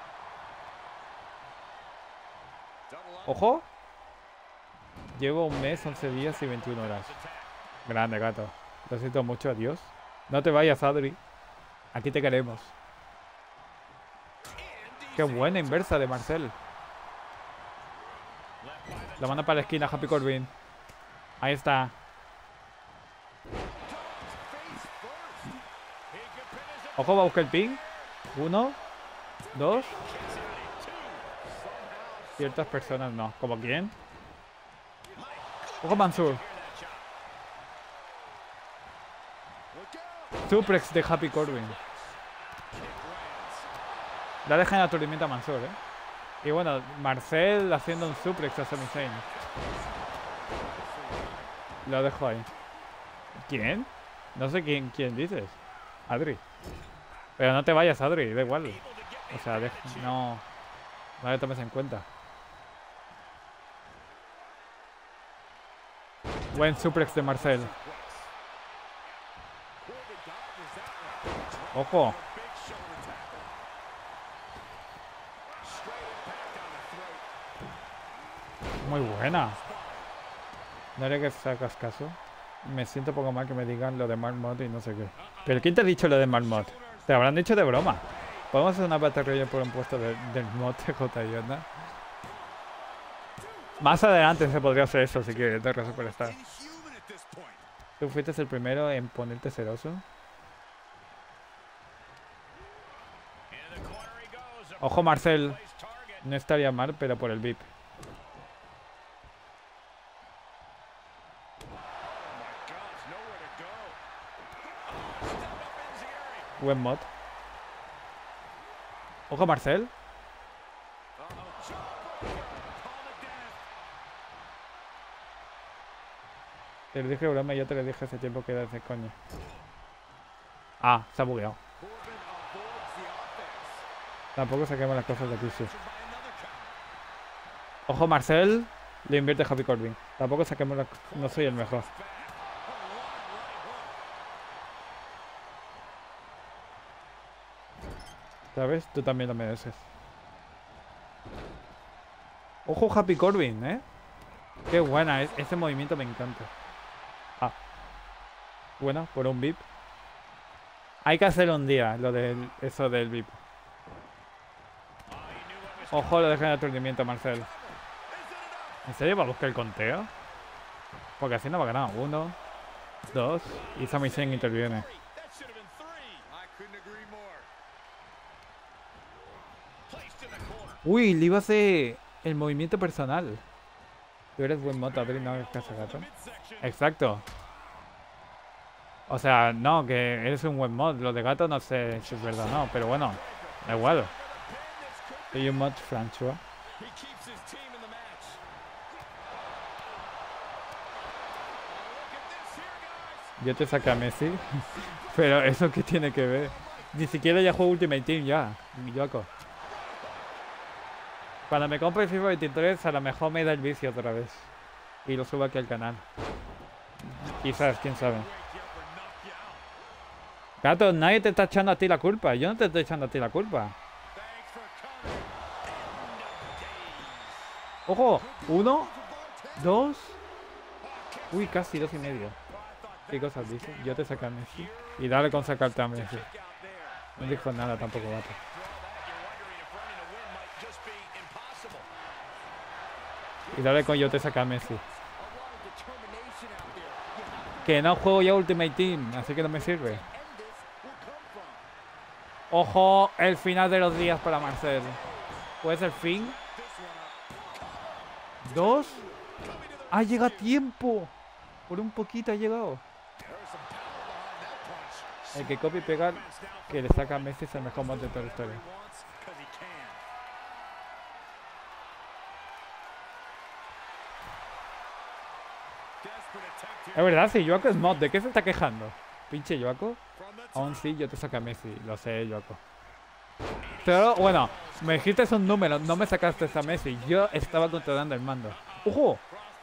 ¡Ojo! Llevo 1 mes, 11 días y 21 horas. Grande, gato. Lo siento mucho, adiós. No te vayas, Adri. Aquí te queremos. Qué buena inversa de Marcel. La manda para la esquina, Happy Corbin. Ahí está. Ojo, va a buscar el ping. 1, 2. Ciertas personas no. ¿Como quién? Ojo, Mansur. Suplex de Happy Corbin. La deja en aturdimiento a Mansur, Y bueno, Marcel haciendo un suplex a Sami Zayn. Lo dejo ahí. ¿Quién? No sé quién dices. Adri. Pero no te vayas, Adri, da igual. O sea, no le tomes en cuenta. Buen suplex de Marcel. Ojo. Muy buena. No haré que sacas caso. Me siento poco mal que me digan lo de Marmot y no sé qué. ¿Pero quién te ha dicho lo de Marmot? Te habrán dicho de broma. ¿Podemos hacer una Battle Royale por un puesto del mod de JJ? Más adelante se podría hacer eso si quieres, de Superstar. ¿Tú fuiste el primero en ponerte celoso? Ojo, Marcel. No estaría mal, pero por el VIP. Buen mod. Ojo, Marcel. Te lo dije broma y yo te lo dije hace tiempo que era de coña. Ah, se ha bugueado. Tampoco saquemos las cosas de aquí, sí. Ojo, Marcel le invierte Happy Corbin. Tampoco saquemos las... No soy el mejor. ¿Sabes? Tú también lo mereces. Ojo, Happy Corbin, ¿eh? Qué buena, ese movimiento me encanta. Ah. Bueno, por un VIP. Hay que hacer un día eso del VIP. Ojo, lo dejan de aturdimiento, Marcel. ¿En serio va a buscar el conteo? Porque así no va a ganar. 1, 2 y Sami Zayn interviene. Uy, le iba a hacer el movimiento personal. Tú eres buen moto, Adri, no hagas caso, gato. Exacto. O sea, no, que eres un buen mod. Lo de gato no sé si es verdad o no, pero bueno, da igual. Soy un mod Franchua. Yo te saqué a Messi. Pero eso qué tiene que ver. Ni siquiera ya juego Ultimate Team ya, mi loco. Cuando me compre el FIFA 23 a lo mejor me da el vicio otra vez. Y lo subo aquí al canal. Quizás, quién sabe. Gato, nadie te está echando a ti la culpa. Yo no te estoy echando a ti la culpa. Ojo, 1, 2. Uy, casi 2,5. ¿Qué cosas dice? Yo te saco a Messi. Y dale con sacarte a Messi. No dijo nada tampoco, gato. Y dale con yo te saco a Messi. Que no juego ya Ultimate Team, así que no me sirve. Ojo, el final de los días para Marcel. ¿Puede ser fin? 2. ¡Ah, llega a tiempo! Por un poquito ha llegado. El que copia y pegar, que le saca a Messi, es el mejor mod de toda la historia. Es verdad, sí, Yoako es mod. ¿De qué se está quejando? Pinche Yoako. Aún sí, yo te saco a Messi. Lo sé, Yoako. Pero bueno, me dijiste un número, no me sacaste a Messi. Yo estaba controlando el mando. ¡Ojo!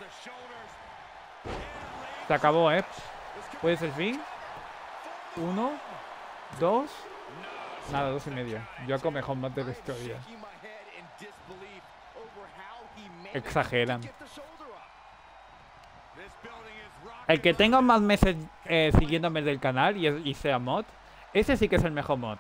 Se acabó, ¿eh? ¿Puede ser fin? 1, 2. Nada, 2,5. Yoako mejor mod de la historia. Exageran. El que tenga más meses siguiéndome del canal y sea mod, ese sí que es el mejor mod.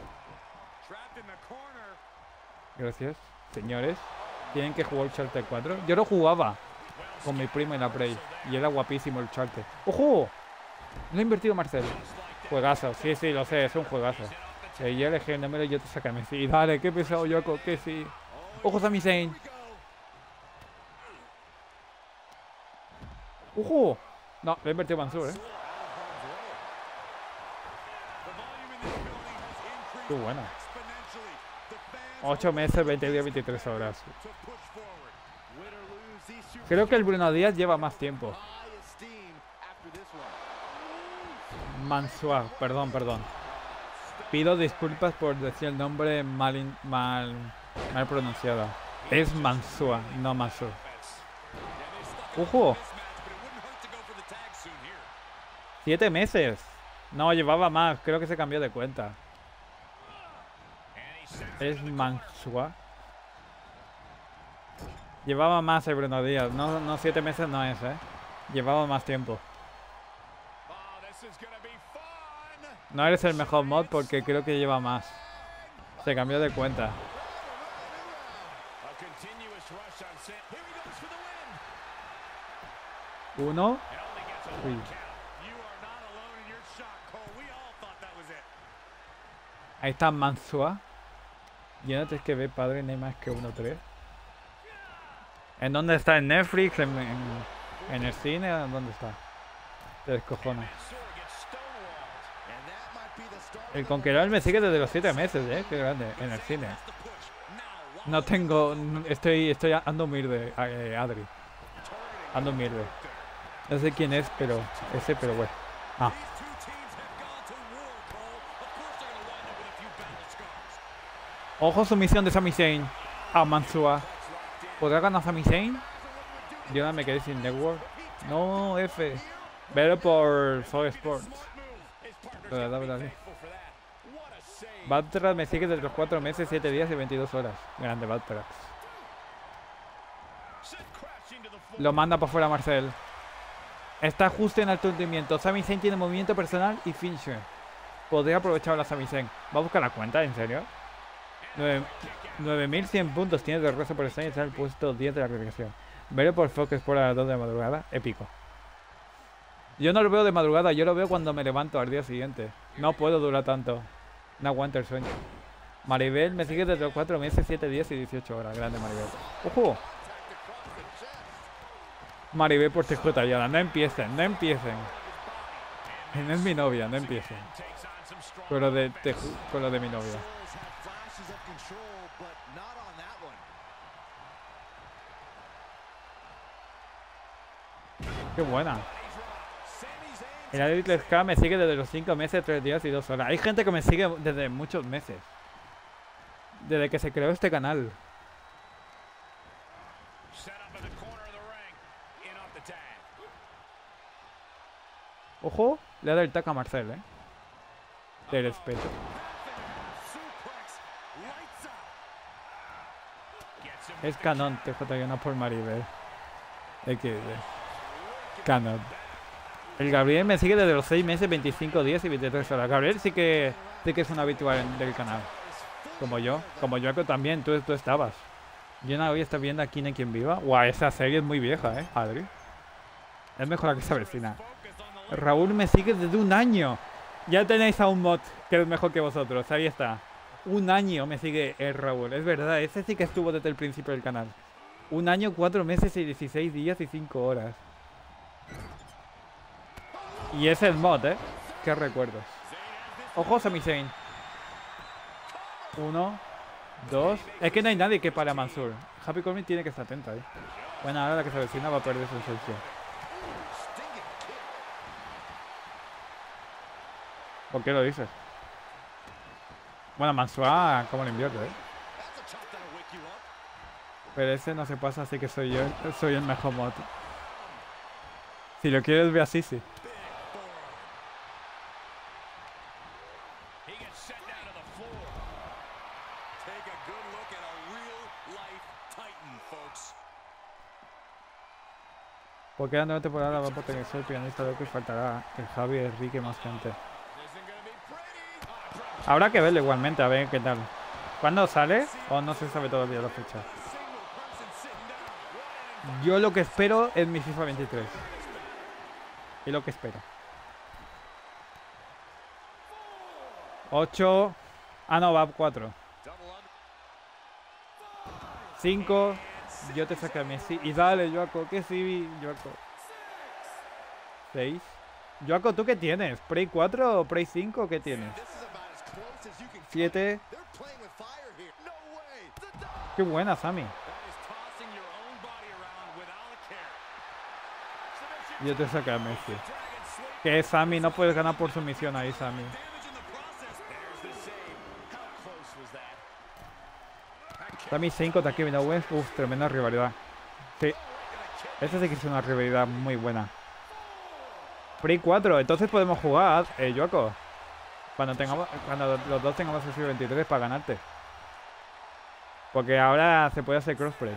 Gracias, señores. Tienen que jugar Uncharted 4. Yo lo jugaba con mi primo en la Play y era guapísimo el Uncharted. ¡Ojo! Lo ha invertido Marcel. Juegazo, sí, sí, lo sé, es un juegazo. Yo elegí el número y yo te saqué a Messi. Dale, qué pesado, Yoako, que sí. ¡Ojo, Sami Zayn! ¡Ojo! No, lo ha invertido Mansur, ¿eh? Qué buena. 8 meses, 20 días, 23 horas. Creo que el Bruno Díaz lleva más tiempo. Mansour, perdón. Pido disculpas por decir el nombre mal pronunciado. Es Mansour, no Mansour. ¡Ojo! 7 meses. No, llevaba más. Creo que se cambió de cuenta. Es Mansour. Llevaba más el Bruno Díaz. No, 7 meses no es, Llevaba más tiempo. No eres el mejor mod porque creo que lleva más. Se cambió de cuenta. 1. Uy. Ahí está Mansour. Yo no te es que ve padre, no hay más que 1-3. ¿En dónde está? ¿En Netflix? ¿En el cine? ¿En dónde está? Te descojonas. El Conqueror me sigue desde los 7 meses, Qué grande. En el cine. No tengo... Estoy ando humilde, Adri. Ando humilde. No sé quién es, pero ese, pero bueno. Ah. Ojo sumisión de Sami Zayn a Mansua. ¿Podrá ganar Sami Zayn? Yo no me quedé sin network. No, F. Pero por Fox Sports. Badtrax me sigue desde los 4 meses, 7 días y 22 horas. Grande Badtrax. Lo manda para afuera Marcel. Está justo en alto hundimiento. Sami Zayn tiene movimiento personal y finisher. Podría aprovechar la Sami Zayn. ¿Va a buscar la cuenta? ¿En serio? 9100 puntos tiene de regreso por Zayn y está en el puesto 10 de la clasificación. Veré por Fox Sports a las 2 de la madrugada. Épico. Yo no lo veo de madrugada, yo lo veo cuando me levanto al día siguiente. No puedo durar tanto. No aguanto el sueño. Maribel me sigue desde los 4 meses, 7 días y 18 horas. Grande Maribel. ¡Ojo! Maribel por TJ ya. No empiecen, no empiecen. No es mi novia, no empiecen. Con lo de mi novia. Qué buena. El Elite K me sigue desde los 5 meses, 3 días y 2 horas. Hay gente que me sigue desde muchos meses. Desde que se creó este canal. Ojo, le ha dado el tac a Marcel, de respeto. Es canon, TJ no por Maribel. Canon. El Gabriel me sigue desde los 6 meses, 25 días y 23 horas. Gabriel sí que es un habitual del canal. Como yo también, tú estabas. Yo no voy a estar viendo aquí en Quien Viva. Guau, esa serie es muy vieja, Adri. Es mejor la que se avecina. Raúl me sigue desde un año. Ya tenéis a un mod que es mejor que vosotros. Ahí está. Un año me sigue el Raúl. Es verdad, ese sí que estuvo desde el principio del canal. Un año, 4 meses y 16 días y 5 horas. Y ese es mod, Qué recuerdos. Ojo, Sami Zayn. 1, 2. Es que no hay nadie que pare a Mansur. Happy Corbin tiene que estar atento ahí. Bueno, ahora la que se avecina va a perder su selección. ¿Por qué lo dices? Bueno, Mansua, ¿cómo lo invierte, Pero ese no se pasa, así que soy yo. Soy el mejor mod. Si lo quieres ver así, sí. Porque la nueva temporada va a potenciar el pianista loco y faltará el Javi, Enrique, más gente. Habrá que verlo igualmente, a ver qué tal. ¿Cuándo sale? O no se sabe todavía la fecha. Yo lo que espero es mi FIFA 23. Y lo que espero. 8. Ah, no, va 4. 5. Yo te saqué a Messi. Y dale, Joaco. ¿Qué sí, Joaco? 6. Joaco, ¿tú qué tienes? ¿Play 4 o Play 5? ¿Qué tienes? 7. Qué buena, Sami. Yo te saqué a Messi. Que Sami, no puedes ganar por sumisión ahí, Sami. Sami 5, Taki Owens. Uf, tremenda rivalidad. Sí. Esta sí que es una rivalidad muy buena. Play 4, entonces podemos jugar, Joaco. Cuando los dos tengamos el 23 para ganarte. Porque ahora se puede hacer crossplay.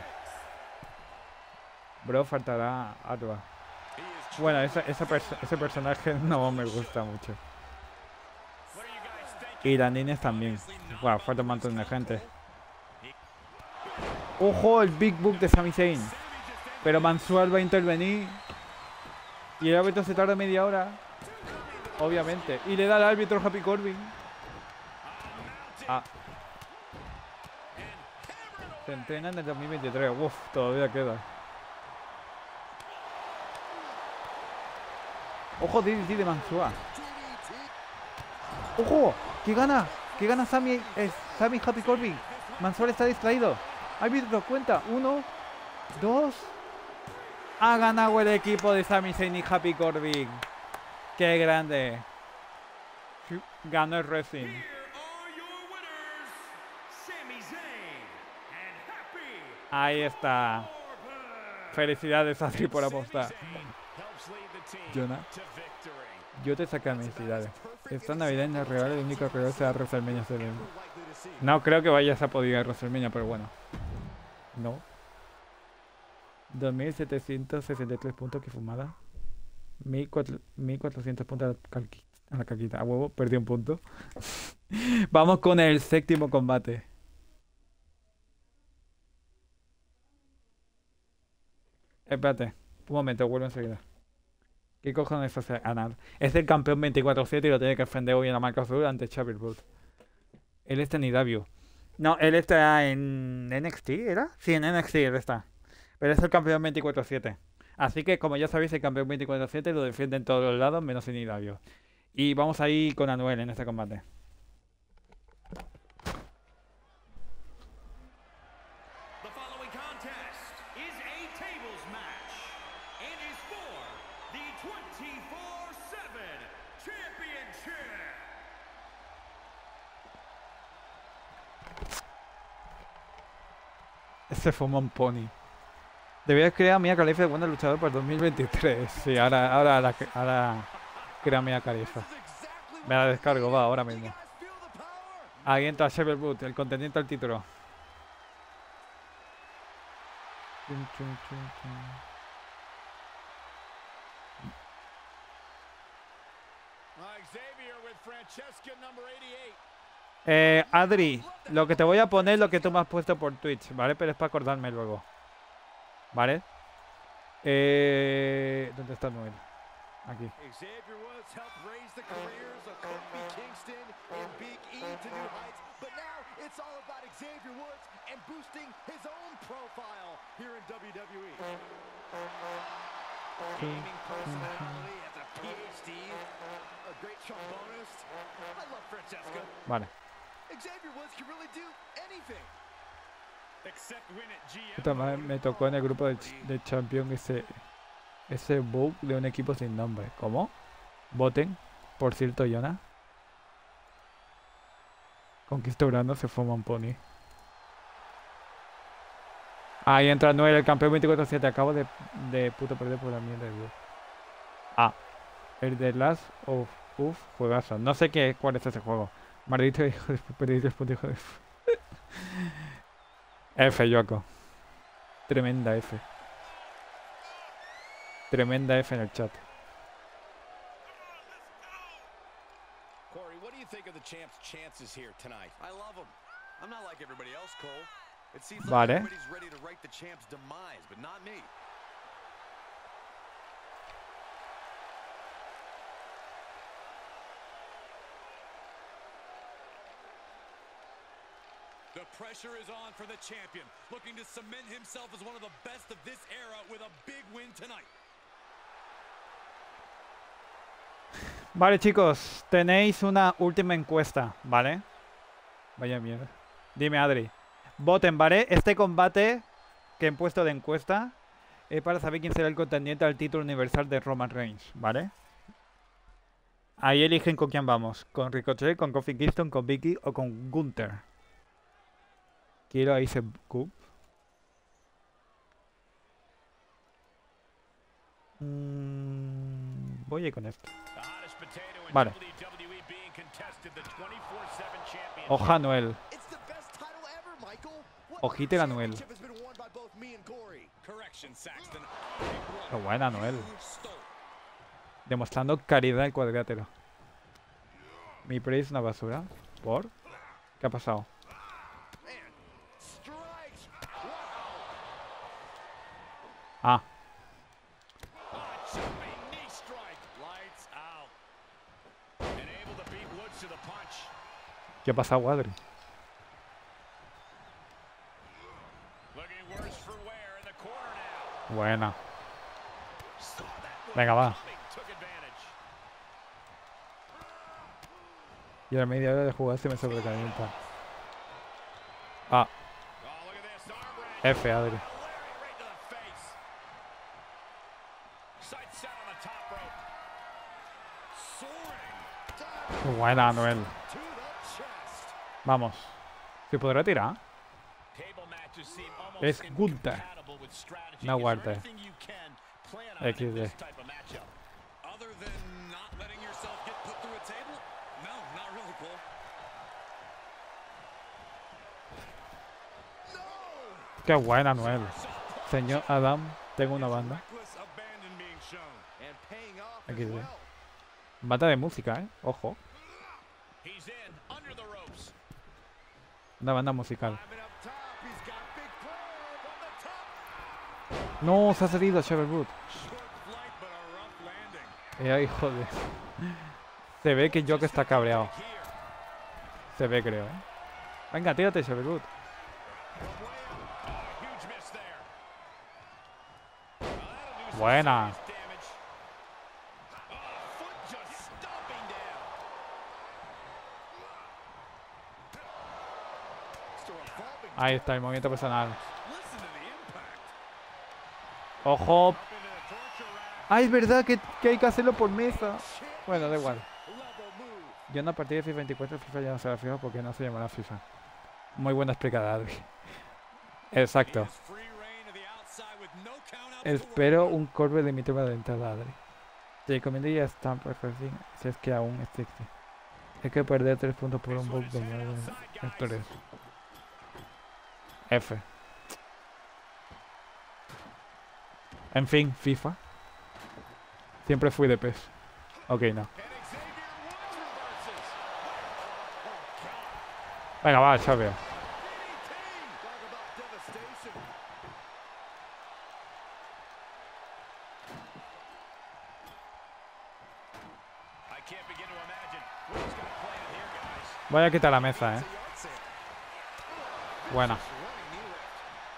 Bro, faltará Atwa. Bueno, ese personaje no me gusta mucho. Y las niñas también. Wow, falta un montón de gente. ¡Ojo! El Big Book de Sami Zayn. Pero Mansoor va a intervenir. Y el árbitro se tarda media hora. Obviamente. Y le da al árbitro Happy Corbin. Ah. Se entrena en el 2023. Uf, todavía queda. Ojo, DDT de Mansoor. ¡Ojo! ¿Qué gana? ¿Qué gana Sami? Sami Happy Corbin. Mansoor está distraído. Árbitro, cuenta. 1, 2. Ha ganado el equipo de Sami Zayn y Happy Corbin. ¡Qué grande! Ganó el Wrestling. Here are your winners, Sami Zayn and Happy Ahí está. Corbin. Felicidades, Adri, por apostar. Helps lead the team Jonah, to victory. yo te saqué felicidades. Esta Navidad en el regalo, el único regalo será WrestleMania 7. No creo que vayas a poder ir a WrestleMania, pero bueno. No. 2.763 puntos, que fumada. 1.400 puntos a la caquita. A huevo, perdí un punto. Vamos con el séptimo combate. Espérate, un momento, vuelvo enseguida. ¿Qué cojones hace ganar? Es el campeón 24/7 y lo tiene que defender hoy en la marca azul ante Xavier Woods. Él está en IW. No, él está en NXT, ¿era? Sí, en NXT él está. Pero es el campeón 24/7. Así que, como ya sabéis, el campeón 24/7 lo defiende en todos los lados, menos en IW. Y vamos ahí con Anuel en este combate. The following contest is a tables match and is for the 24/7 Championship. Ese fuma un pony. Debía crear a Mia Khalifa de buena luchador para el 2023. Sí, ahora crea a Mia Khalifa. Me la descargo, va, ahora mismo. Ahí entra Xavier Woods, el contendiente al título. Xavier with Francesca number 88. Adri, lo que te voy a poner es lo que tú me has puesto por Twitch, ¿vale? Pero es para acordarme luego. ¿Vale? ¿Dónde está Noel? Aquí. Xavier Woods helped raise the careers of Kofi Kingston and Big E to new heights, but now it's all about Xavier Woods and boosting his own profile here in WWE. Gaming personality as a PhD, a great trombonist. I love Francesca. Vale. Xavier Woods can really do anything. Except win at GM. Puta madre, me tocó en el grupo de Champion ese bug de un equipo sin nombre. ¿Cómo? Voten. Por cierto, Jonah. Conquista Urano, se fuma un pony. Ahí entra Noel, el campeón 24/7. Acabo de puto perder por la mierda de Dios. Ah, el de Last of Us, juegazo. No sé cuál es ese juego. Maldito hijo de... Perdí 3 puntos, hijo de... F, Yoko. Tremenda F. Tremenda F en el chat. Corey, what do you think of the champ's chances here tonight? I love him. I'm not like everybody else, Cole. It seems Vale. like everybody's ready to write the champ's demise, but not me. The pressure is on for the champion, looking to cement himself as one of the best of this era with a big win tonight. Vale, chicos, tenéis una última encuesta, ¿vale? Vaya mierda. Dime, Adri. Voten, ¿vale? Este combate que he puesto de encuesta es para saber quién será el contendiente al título universal de Roman Reigns, ¿vale? Ahí eligen con quién vamos. ¿Con Ricochet, con Kofi Kingston, con Vicky o con Gunther? Quiero a Ace Cup. Voy a ir con esto. Vale. Oja Noel. Ojite la Noel. Qué buena Noel. Demostrando caridad al cuadrilátero. Mi play es una basura. ¿Por? ¿Qué ha pasado? Ah. ¿Qué ha pasado, Adri? Buena. Venga, va. Y a la media hora de jugar se me sobrecalienta. Ah. F, Adri. Sights set on the top rope. Soaring. Qué buena, Anuel. To the chest. Vamos. ¿Se podrá tirar? Table matches seem almost Es Gunter. incompatible with strategy. No Is there aguante. anything you can plan on in XD. this type of matchup? Other than not letting yourself get put through a table? No, not really, Cole. Qué buena, Anuel. Señor Adam, tengo una banda. Reckless abandon being shown. And paying off as Aquí sí. well. Banda de música, Ojo. He's in under the ropes. Una banda musical. Climbing up top, he's got big plans on the top. No, se ha salido Sheverwood. Short flight, but a rough landing. Hijo de... Se ve que Jock está cabreado. Here. Se ve, creo, Venga, tírate, Sheverwood. Huge miss there. Well, that'll do some Buena. serious damage. Foot just stomping down. Ahí está, el movimiento personal. Listen to the impact. ¡Ojo! Up into the torture rack. ¡Ah, es verdad que hay que hacerlo por mesa! Bueno, da igual. Level move. Yo en la partida de FIFA 24 FIFA ya no será FIFA porque no se llamará FIFA. Muy buena explicada, Adri. Exacto. He has free reign to the outside with no count out to Espero un corbe de mi tema de entrada, Adri. Te recomendaría Stamp Perfecting si es que aún existe. Hay que perder 3 puntos por un bug de 9 actores. F. En fin, FIFA. Siempre fui de PES. Ok, no. And Xavier Woods reverses. Venga, va, Xavier. Talk about devastation. I can't begin to imagine what he's got planned here, guys. Voy a quitar la mesa, It's a yard sale. Buena. Running knee lift.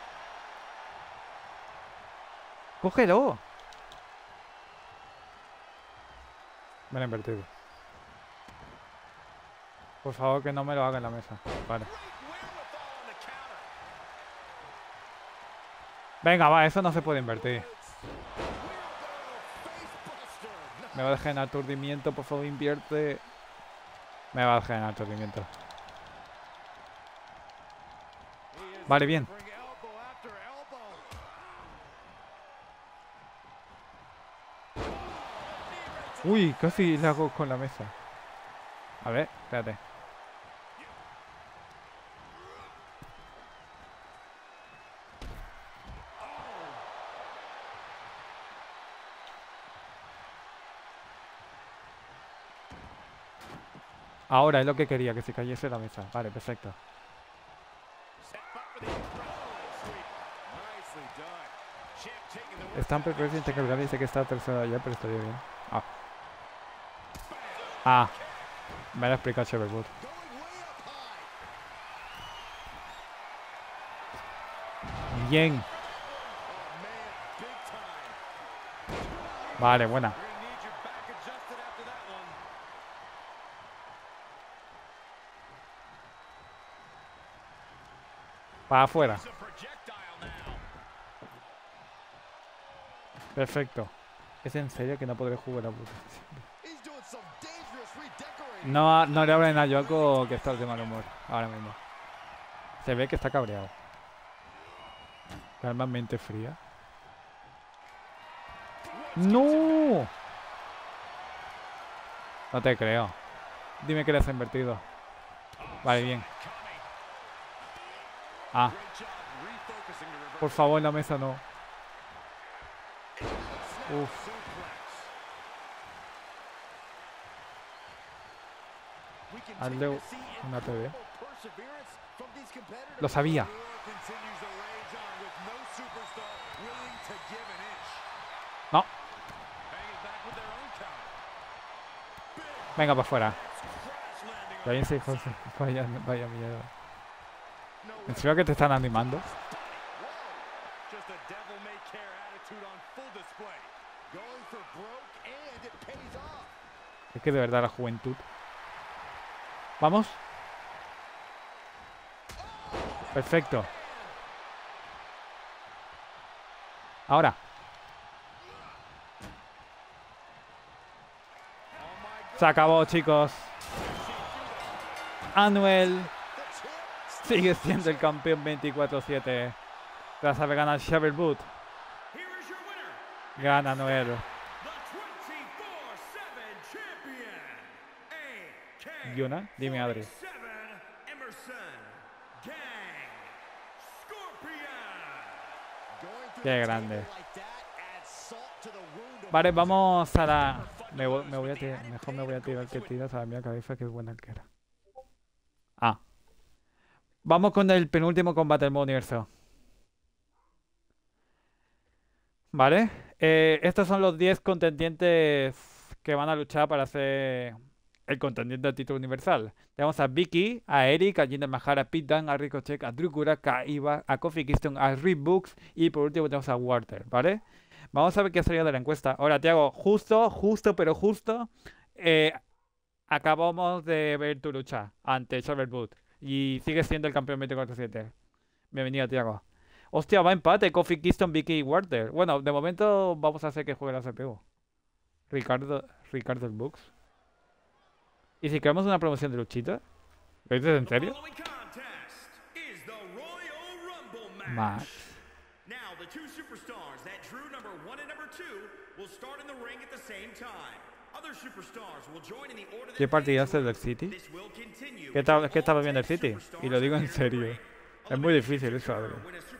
¡Cógelo! Me lo he invertido. Por favor, que no me lo haga en la mesa. Vale. Great wherewithal on the counter. Venga, va, eso no se puede invertir. Facebuster. Me va a dejar en aturdimiento, por favor, invierte. Me va a dejar en aturdimiento. He is Vale, bien. delivering elbow after elbow. Uy, casi le hago con la mesa. A ver, espérate. Ahora es lo que quería, que se cayese la mesa. Vale, perfecto. Set up for the incredible sweep. Nicely done. Champ taking the win. Están preparados que cargar, dice que está tercera ya, pero estaría bien. Ah. Ah. Me lo ha explicado Sheverwood. Going way up high. Bien. Oh man, big time. Vale, buena. You're gonna need your back adjusted after that one. Para afuera. It's a projectile now. Perfecto. ¿Es en serio que no podré jugar a puta? He's doing some dangerous redecorating. No le hablen a Yoko que está de mal humor ahora mismo. Se ve que está cabreado. Calma, mente fría. ¡No! No te creo. Dime que le has invertido. Vale, bien. Ah, Great job refocusing to reverse por favor, la mesa no. Uf. We continue Hazle to see una TV. incredible perseverance from these competitors. Lo sabía. War continues to rage on with no superstar willing to give an inch. No. Hanging back with their own counter. Venga, para afuera. Crash landing Que on alguien se José. Vaya mierda. No ¿En serio que te están animando? Whoa. Just a devil may care attitude on full display. Going for broke and it pays off. Es que de verdad la juventud. Vamos. Perfecto. Se acabó, chicos. Anuel sigue siendo el campeón 24/7. Tras haber ganado Shabir Boot. Gana Anuel. Yuna, dime Adri. Qué grande. Vale, vamos a la... Mejor me voy a tirar que tiras a mi cabeza, que buena que era. Ah. Vamos con el penúltimo combate del modo universo. Vale. Estos son los 10 contendientes que van a luchar para ser el contendiente del título universal. Tenemos a Vicky, a Eric, a Jinder Mahal, a Pete Dunne, a Ricochet, a Drew Gulak, a Iva, a Kofi Kingston, a Rick Books y por último tenemos a Walter, ¿vale? Vamos a ver qué ha salido de la encuesta. Ahora, Tiago, justo, acabamos de ver tu lucha ante Shabir Boot y sigues siendo el campeón 24/7. Bienvenido, Tiago. Hostia, va empate, Kofi Kingston, Vicky y Walter. Bueno, de momento vamos a hacer que juegue la CPU. Ricardo el Books. ¿Y si creamos una promoción de luchita? ¿Lo dices en serio? Max. ¿Qué partida hace del City? ¿Qué estaba viendo el City? Y lo digo en serio. Es muy difícil eso, Adri.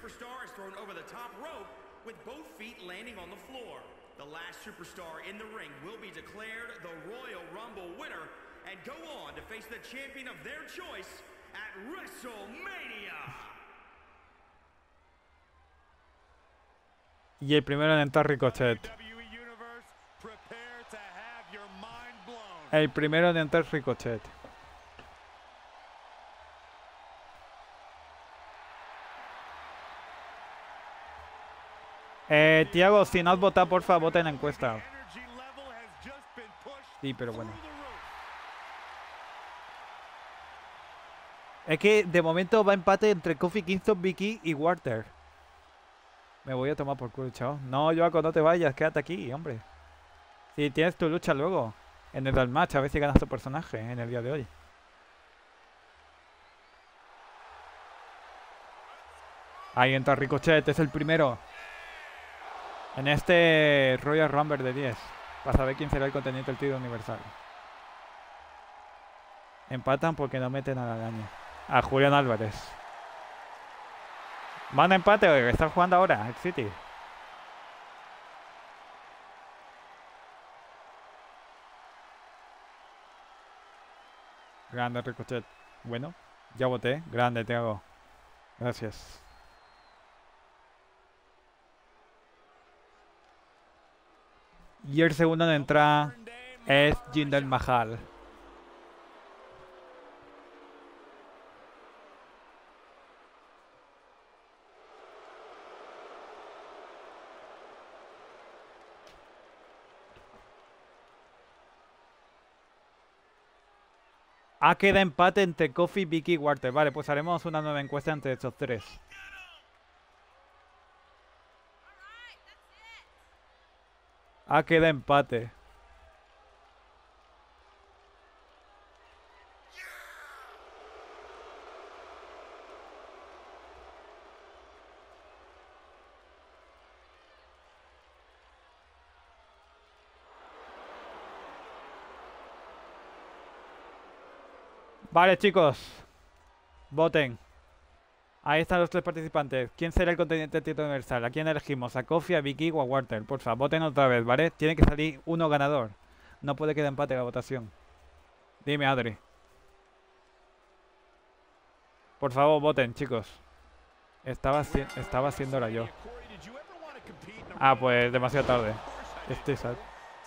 Y el primero en entrar, Ricochet. El primero en entrar, Ricochet. Tiago, si no has votado, porfa, vota en la encuesta. Sí, pero bueno. Es que de momento va empate entre Kofi Kingston, Vicky y Walter. Me voy a tomar por culo, chao. No, Joaco, no te vayas, quédate aquí, hombre. Si tienes tu lucha luego. En el Dark Match, a ver si ganas tu personaje en el día de hoy. Ahí entra Ricochet, es el primero. En este Royal Rumble de 10. Para saber quién será el contendiente del título universal. Empatan porque no meten a la araña. A Julián Álvarez. Van a empate, están jugando ahora el City. Grande Ricochet. Bueno, ya voté. Grande, Tiago. Gracias. Y el segundo en entrar es Jinder Mahal. Queda empate entre Kofi, Vicky y Walter. Vale, pues haremos una nueva encuesta entre estos tres. Queda empate. Vale, chicos. Voten. Ahí están los tres participantes. ¿Quién será el contendiente del título universal? ¿A quién elegimos? ¿A Kofi, a Vicky o a Walter? Por favor, voten otra vez, ¿vale? Tiene que salir uno ganador. No puede quedar empate la votación. Dime, Adri. Por favor, voten, chicos. Estaba haciéndola yo. Pues demasiado tarde. Estoy sad.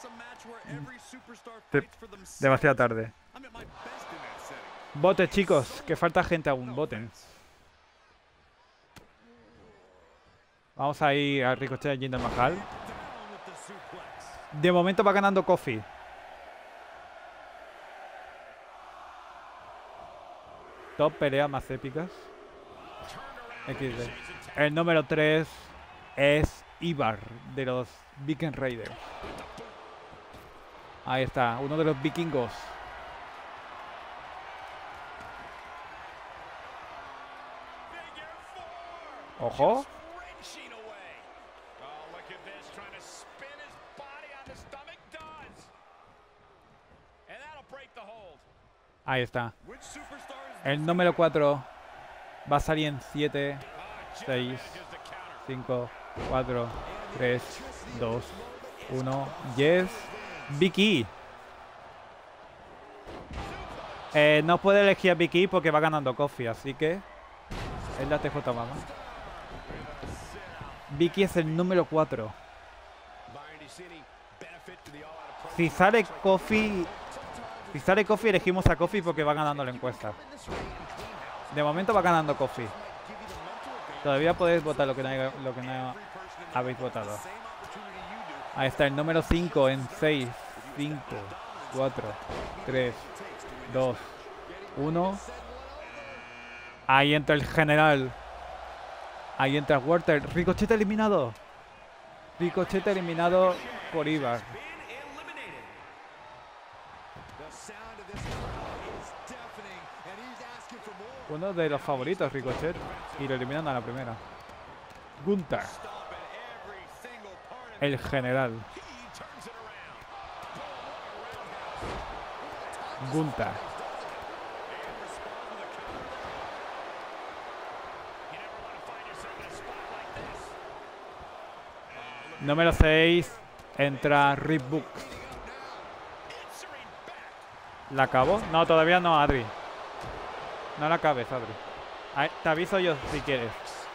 Demasiado tarde. Voten, chicos, que falta gente aún. Voten. Vamos a ir a Ricochet y Jinder Mahal. De momento va ganando Kofi. Top peleas más épicas. XD. El número 3 es Ivar, de los Viking Raiders. Ahí está, uno de los vikingos. Ojo. Ahí está. El número 4 va a salir en 7, 6, 5, 4, 3, 2, 1. Yes. Vicky. No puede elegir a Vicky porque va ganando Kofi, así que es la TJ Mama. Vicky es el número 4. Si sale Kofi, elegimos a Kofi porque va ganando la encuesta. De momento va ganando Kofi. Todavía podéis votar lo que no habéis votado. Ahí está el número 5 en 6, 5, 4, 3, 2, 1. Ahí entra el general. Ahí entra Walter. Ricochet eliminado. Ricochet eliminado por Ivar. Uno de los favoritos, Ricochet. Y lo eliminan a la primera. Gunther. El general. Gunther. Número 6. Entra Rick Books. ¿La acabo? No, todavía no, Adri. No la acabes, Adri. Ahí, te aviso yo si quieres.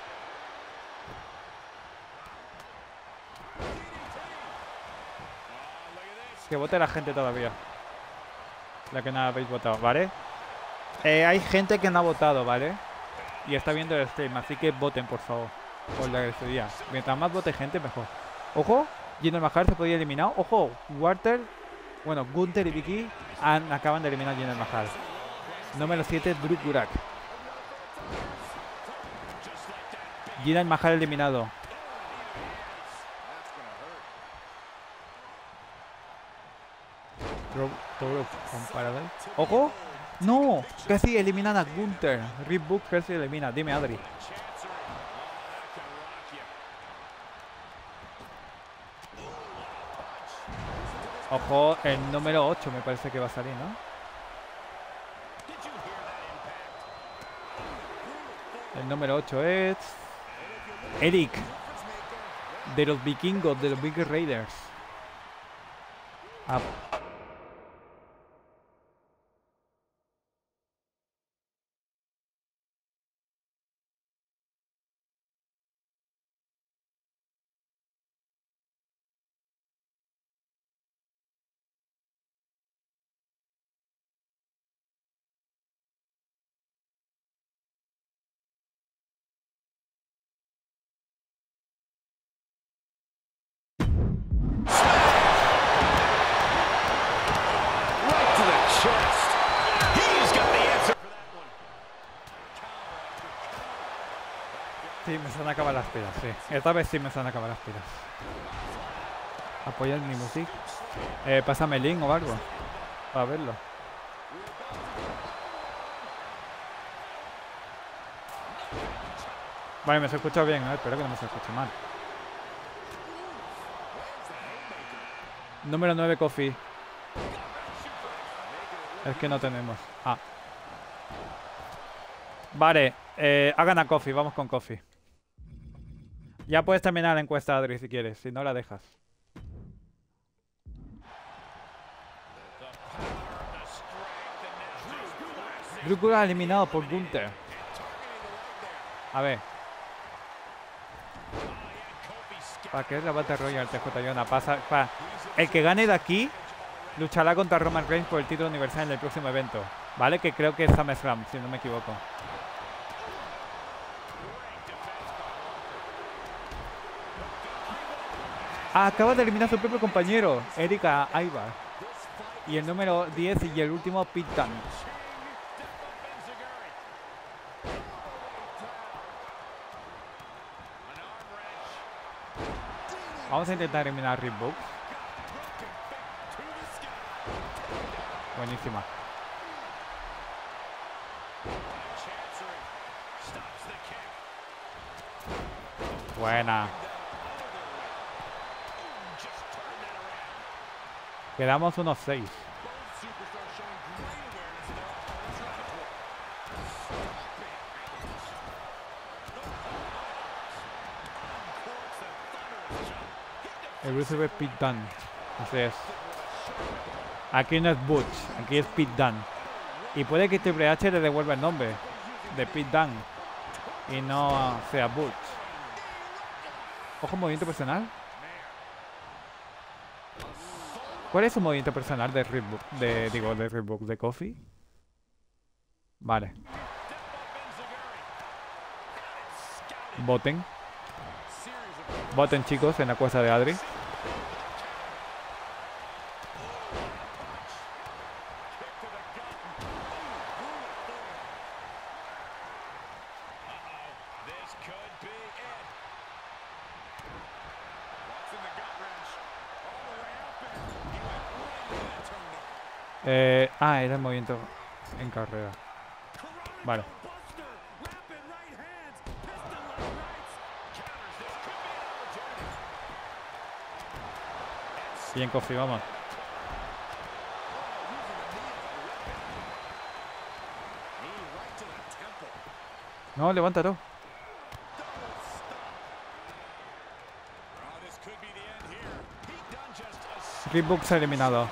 Que vote la gente todavía. La que no habéis votado, ¿vale? Hay gente que no ha votado, ¿vale? Y está viendo el stream, así que voten, por favor. Por la agradecería. Mientras más vote gente, mejor. Ojo, Jinder Mahal se podía eliminar. Ojo, Walter. Bueno, Gunther y Vicky acaban de eliminar a Jinder Mahal. Número 7, Drew Gulak. Jinder Mahal eliminado. ¡Ojo! ¡No! Casi eliminan a Gunther. Rick Books casi elimina. Dime, Adri. Ojo, el número 8 me parece que va a salir, ¿no? El número 8 es Eric, de los vikingos, de los Big Raiders. Sí, me se van a acabar las pilas, sí. Esta vez sí me se van a acabar las pilas. Apoyar mi música. Pásame el link o algo. Para verlo. Vale, me se escucha bien, espero que no me se escuche mal. Número 9, Kofi. Es que no tenemos. Ah. Vale, hagan a Kofi, vamos con Kofi. Ya puedes terminar la encuesta, Adri, si quieres, si no la dejas. Drew Gulak eliminado por Gunther. A ver. ¿Para qué es la Battle Royale TJ Yona? El que gane de aquí luchará contra Roman Reigns por el título universal en el próximo evento. ¿Vale? Que creo que es SummerSlam, si no me equivoco. Acaba de eliminar a su propio compañero, Erika Ivar. Y el número 10 y el último, Pete Dunne. Vamos a intentar eliminar a Rick Books. Buenísima. Buena. Quedamos unos 6. El Bruce es Pete Dunne. Así es. Aquí no es Butch, aquí es Pete Dunne. Y puede que Triple H le devuelva el nombre de Pete Dunne y no sea Butch. Ojo, movimiento personal. ¿Cuál es su movimiento personal de Reebok? De Reebok, de Kofi. Vale. Voten. Voten, chicos, en la cuesta de Adri. Era el movimiento en carrera. Vale. Bien, Kofi, vamos. No, levántalo. Reebok se ha eliminado.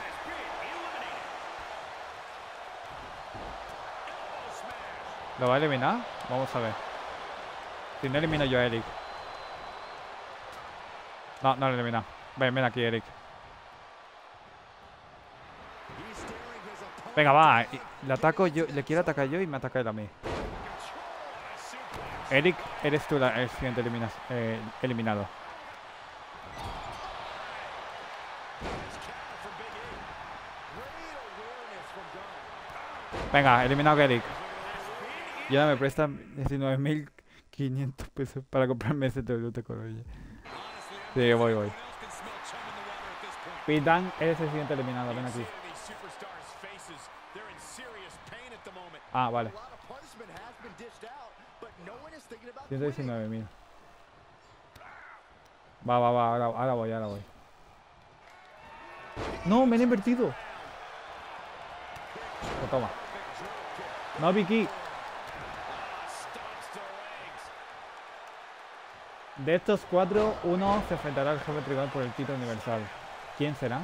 ¿Lo va a eliminar? Vamos a ver. Si no elimino yo a Eric. No, no lo elimina. Ven aquí, Eric. Venga, va. Le ataco yo, le quiero atacar yo y me ataca él a mí. Eric, eres tú el siguiente eliminado. Venga, eliminado a Eric. Y ahora me prestan 19.500 pesos para comprarme ese Toyota Corolla. Sí, voy. Pete Dunne, eres el siguiente eliminado, ven aquí. Ah, vale. 119.000. Va, ahora voy. No, me han invertido. Pues toma. No, Vicky. De estos 4, uno se enfrentará al jefe tribal por el título universal. ¿Quién será?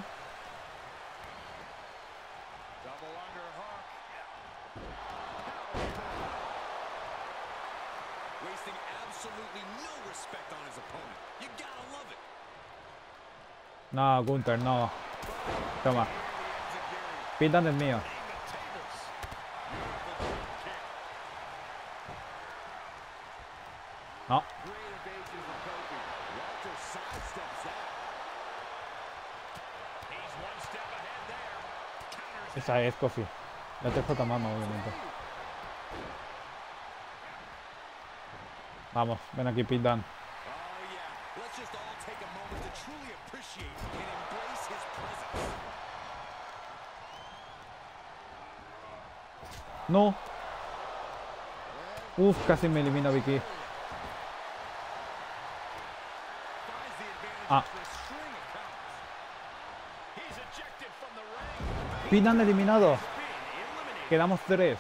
No, Gunther, no. Toma. Pete Dunne es mío. No. Esa es Kofi. La te falta más movimiento. Vamos, ven aquí, Pete Dunne. No. Uf, casi me elimina Vicky. Ah. Pete Dunne eliminado. Quedamos 3.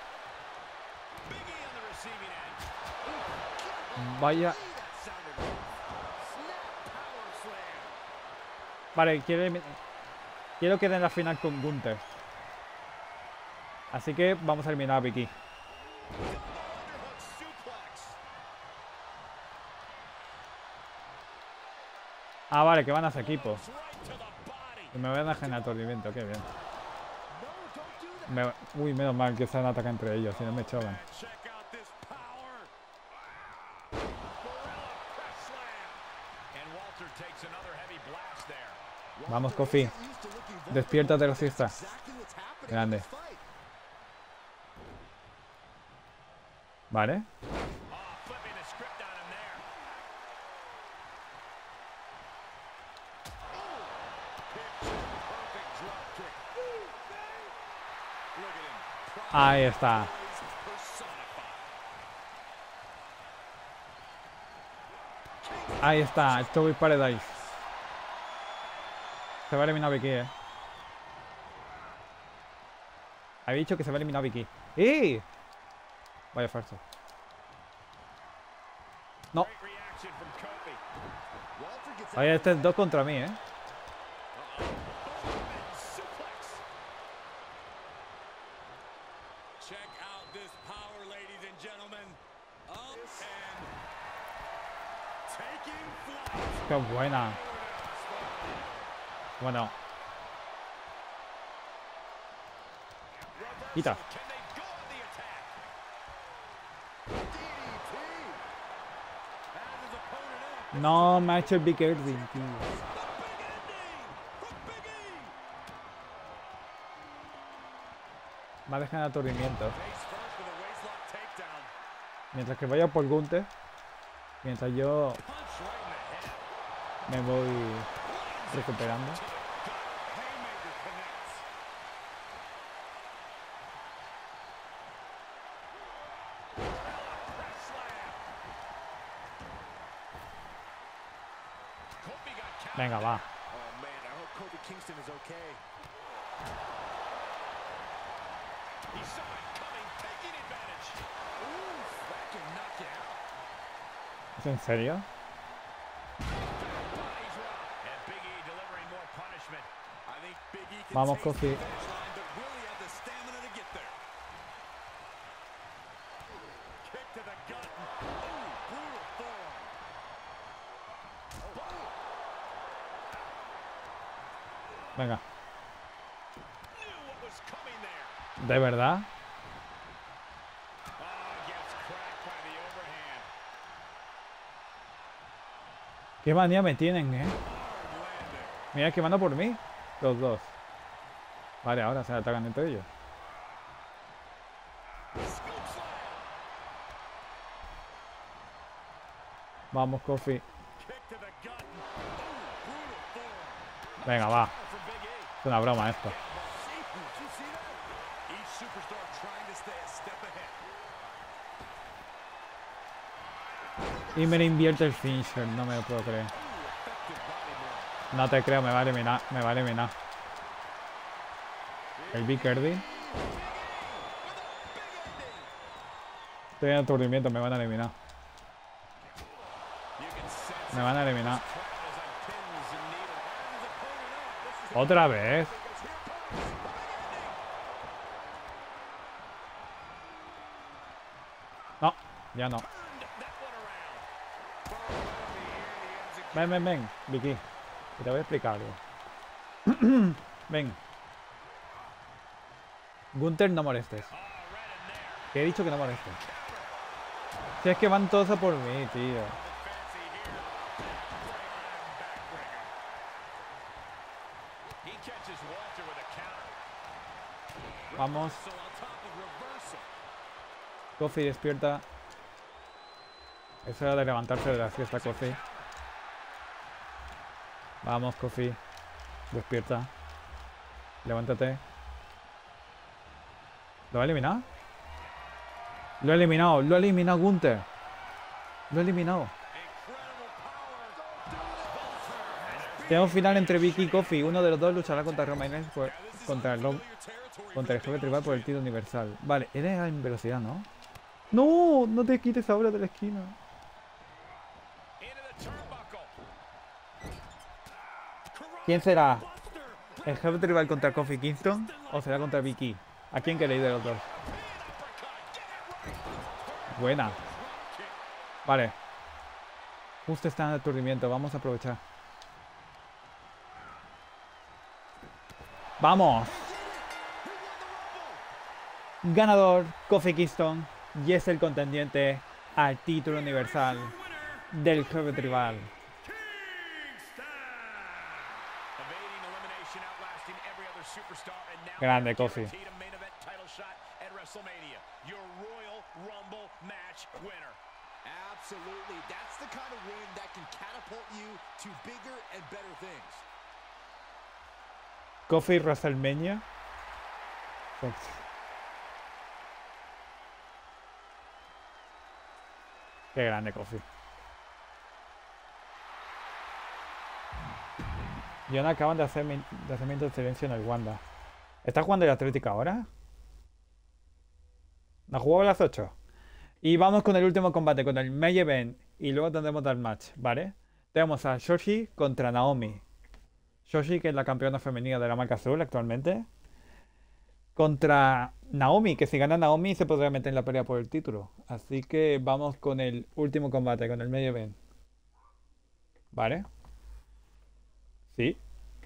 Vaya. Vale, quiero que den la final con Gunther. Así que vamos a eliminar a Vicky. Ah, vale, que van a ser equipo. Y me voy a dar generar aturdimiento, qué bien. Uy, menos mal que se han atacado entre ellos, si no me chocan. Vamos, Kofi. Despierta de la siesta. Grande. Vale. Ahí está. Ahí está, Toby Paradise. Se va a eliminar Vicky, Había dicho que se va a eliminar Vicky. ¡Eh! Vaya falso. No. Oye, este es 2 contra mí, Check out this power, ladies and gentlemen. Up and taking flight. Qué buena. Bueno. Quita. Can they go on the attack? Has his opponent up. No me ha hecho el Big Erding, tío. The big ending from Big E. Me ha dejado en aturdimiento. Face first with a waistlock takedown. Mientras que vaya por Gunther. Mientras yo Punch right in the head. me voy recuperando. Haymaker connects. Press slam. Kofi got counted. Venga, va. Oh man, I hope Kofi Kingston is okay. He saw it coming, taking advantage. Ooh, that can knock you out. ¿Es en serio? Bodies rock. And Big E delivering more punishment. I think Big E can Vamos, taste Kofi. the finish line, but will he have the stamina to get there? Kick to the gut. Ooh, brutal form. Venga. Knew what was coming there. ¿De verdad? Oh, gets cracked by the overhand. Qué manía me tienen, Hard landing. Mira que van a por mí. Los dos. Vale, ahora se atacan entre ellos. Scoop slam. Vamos, Kofi. Kick to the gut. Ooh, brutal form. Venga, va. From Big E. Es una broma esto. Did you see that? Each superstar trying to stay a step ahead. Y me invierte el finisher, no me lo puedo creer. Effective body blow. No te creo, me va a eliminar, me va a eliminar. El Big Erding. Estoy en aturdimiento, me van a eliminar. You can sense Me van a eliminar. travels on pins and needles. Has his opponent up. This is Otra vez. No, ya no. That one around. Ven, ven, ven, Vicky. Que te voy a explicar algo. Ven. Gunther, no molestes. Oh, right in there. Que he dicho que no molestes. Si es que van todos a por mí, tío. Fancy here. Backbreaker. He catches Walter with a counter. Vamos. so on top of reversal. Kofi, despierta. Es hora de levantarse de la siesta, Kofi. Vamos, Kofi. Despierta. Levántate. ¿Lo ha eliminado? Lo ha eliminado. Lo ha eliminado Gunther. Lo ha eliminado. Incredible power. Tenemos final entre Vicky y Kofi. Uno de los dos luchará contra Roman Reigns contra el jefe tribal por el título universal. Vale, eres en velocidad, ¿no? ¡No! No te quites ahora de la esquina. Into the turnbuckle. ¿Quién será? ¿El jefe tribal contra Kofi Kingston? ¿O será contra Vicky? ¿A quién queréis de los dos? Buena. Vale. Justo está en aturdimiento. Vamos a aprovechar. ¡Vamos! Ganador, Kofi Kingston. Y es el contendiente al título universal del jefe tribal. Evading elimination, outlasting every other superstar, and now Grande, Kofi. guaranteed a main event title shot at WrestleMania. Your Royal Rumble match winner. Absolutely. That's the kind of win that can catapult you to bigger and better things. Kofi WrestleMania. Qué grande, Kofi. John acaban de hacer interferencia en el Wanda. ¿Está jugando el Atlético ahora? ¿La jugó a las 8? Y vamos con el último combate, con el main event. Y luego tendremos el match, ¿vale? Tenemos a Shoshi contra Naomi. Shoshi, que es la campeona femenina de la marca azul actualmente. Contra Naomi, que si gana Naomi se podría meter en la pelea por el título. Así que vamos con el último combate, con el main event. ¿Vale? Sí.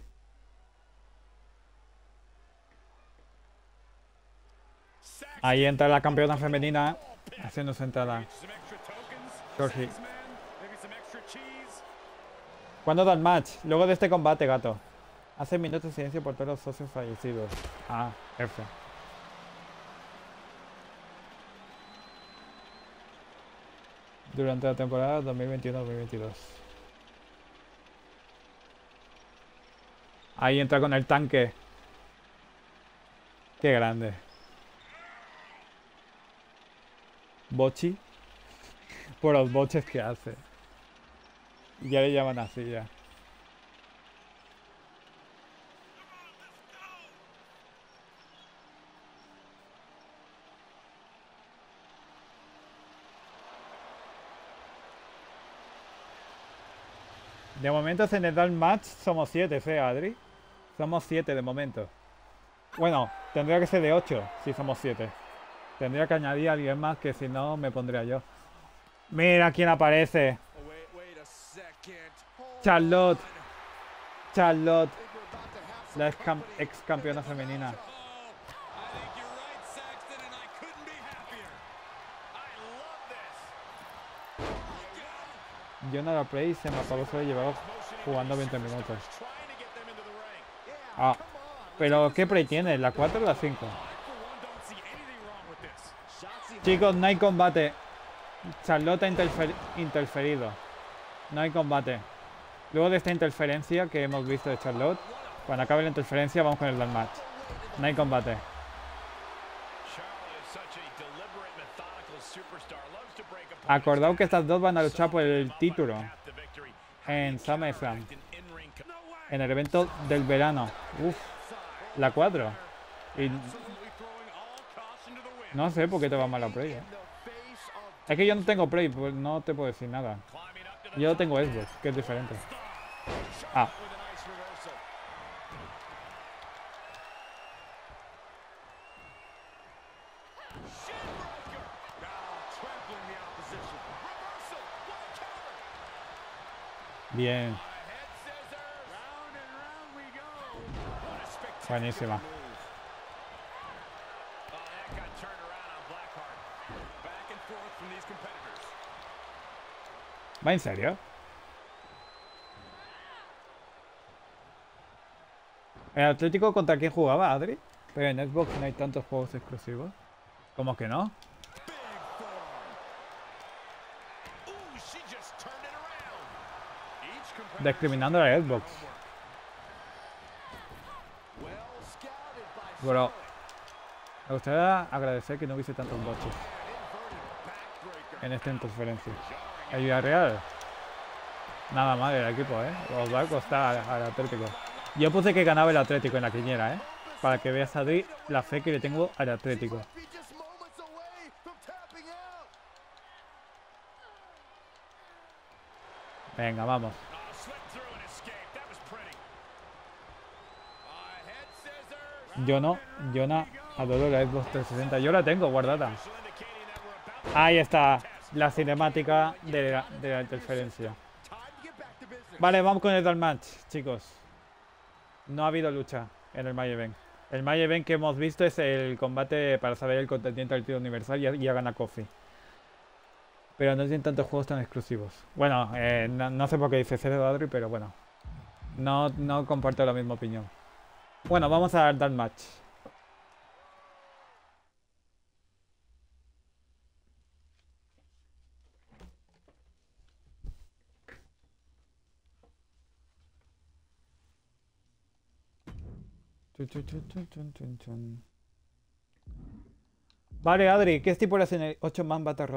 Ahí entra la campeona femenina haciendo su entrada. Shoshi. ¿Cuándo da el match? Luego de este combate, gato. Hace minutos de silencio por todos los socios fallecidos. Ah, F. Durante la temporada 2021-2022. Ahí entra con el tanque. Qué grande. Bochi. Por los boches que hace. Ya le llaman así ya. De momento se nos da el match. Somos 7, Adri. Somos 7 de momento. Bueno, tendría que ser de 8 si somos 7. Tendría que añadir a alguien más, que si no me pondría yo. Mira quién aparece. Charlotte. Charlotte. La ex campeona femenina. Jonathan Play se me apagó, solo llevaba jugando 20 minutos. Ah, pero ¿qué play tiene? ¿La 4 o la 5? Chicos, no hay combate. Charlotte ha interferido. No hay combate. Luego de esta interferencia que hemos visto de Charlotte, cuando acabe la interferencia vamos con el match. No hay combate. Acordaos que estas dos van a luchar por el título en SummerSlam, en el evento del verano. Uf, la 4. Y no sé por qué te va mal la Play, Es que yo no tengo Play, pues no te puedo decir nada. Yo tengo Xbox, que es diferente. Ah. Bien. Buenísima. ¿Va en serio? ¿El Atlético contra quién jugaba, Adri? Pero en Xbox no hay tantos juegos exclusivos. ¿Cómo que no? Discriminando a la Xbox. Bueno, me gustaría agradecer que no hubiese tantos boches en esta interferencia. El Villarreal, nada mal el equipo, Os va a costar al Atlético. Yo puse que ganaba el Atlético en la quiniela, para que veas, Adri, la fe que le tengo al Atlético. Venga, vamos. Yo no adoro la Xbox 360. Yo la tengo guardada. Ahí está la cinemática de la interferencia. Vale, vamos con el Dark Match, chicos. No ha habido lucha en el main event. El main event que hemos visto es el combate para saber el contendiente del título universal y ya gana Kofi. Pero no tienen tantos juegos tan exclusivos. Bueno, no sé por qué dice Cero Adri, pero bueno. No comparto la misma opinión. Bueno, vamos a dar match. Vale, Adri, ¿qué estipulas en el 8-man Battle Royale?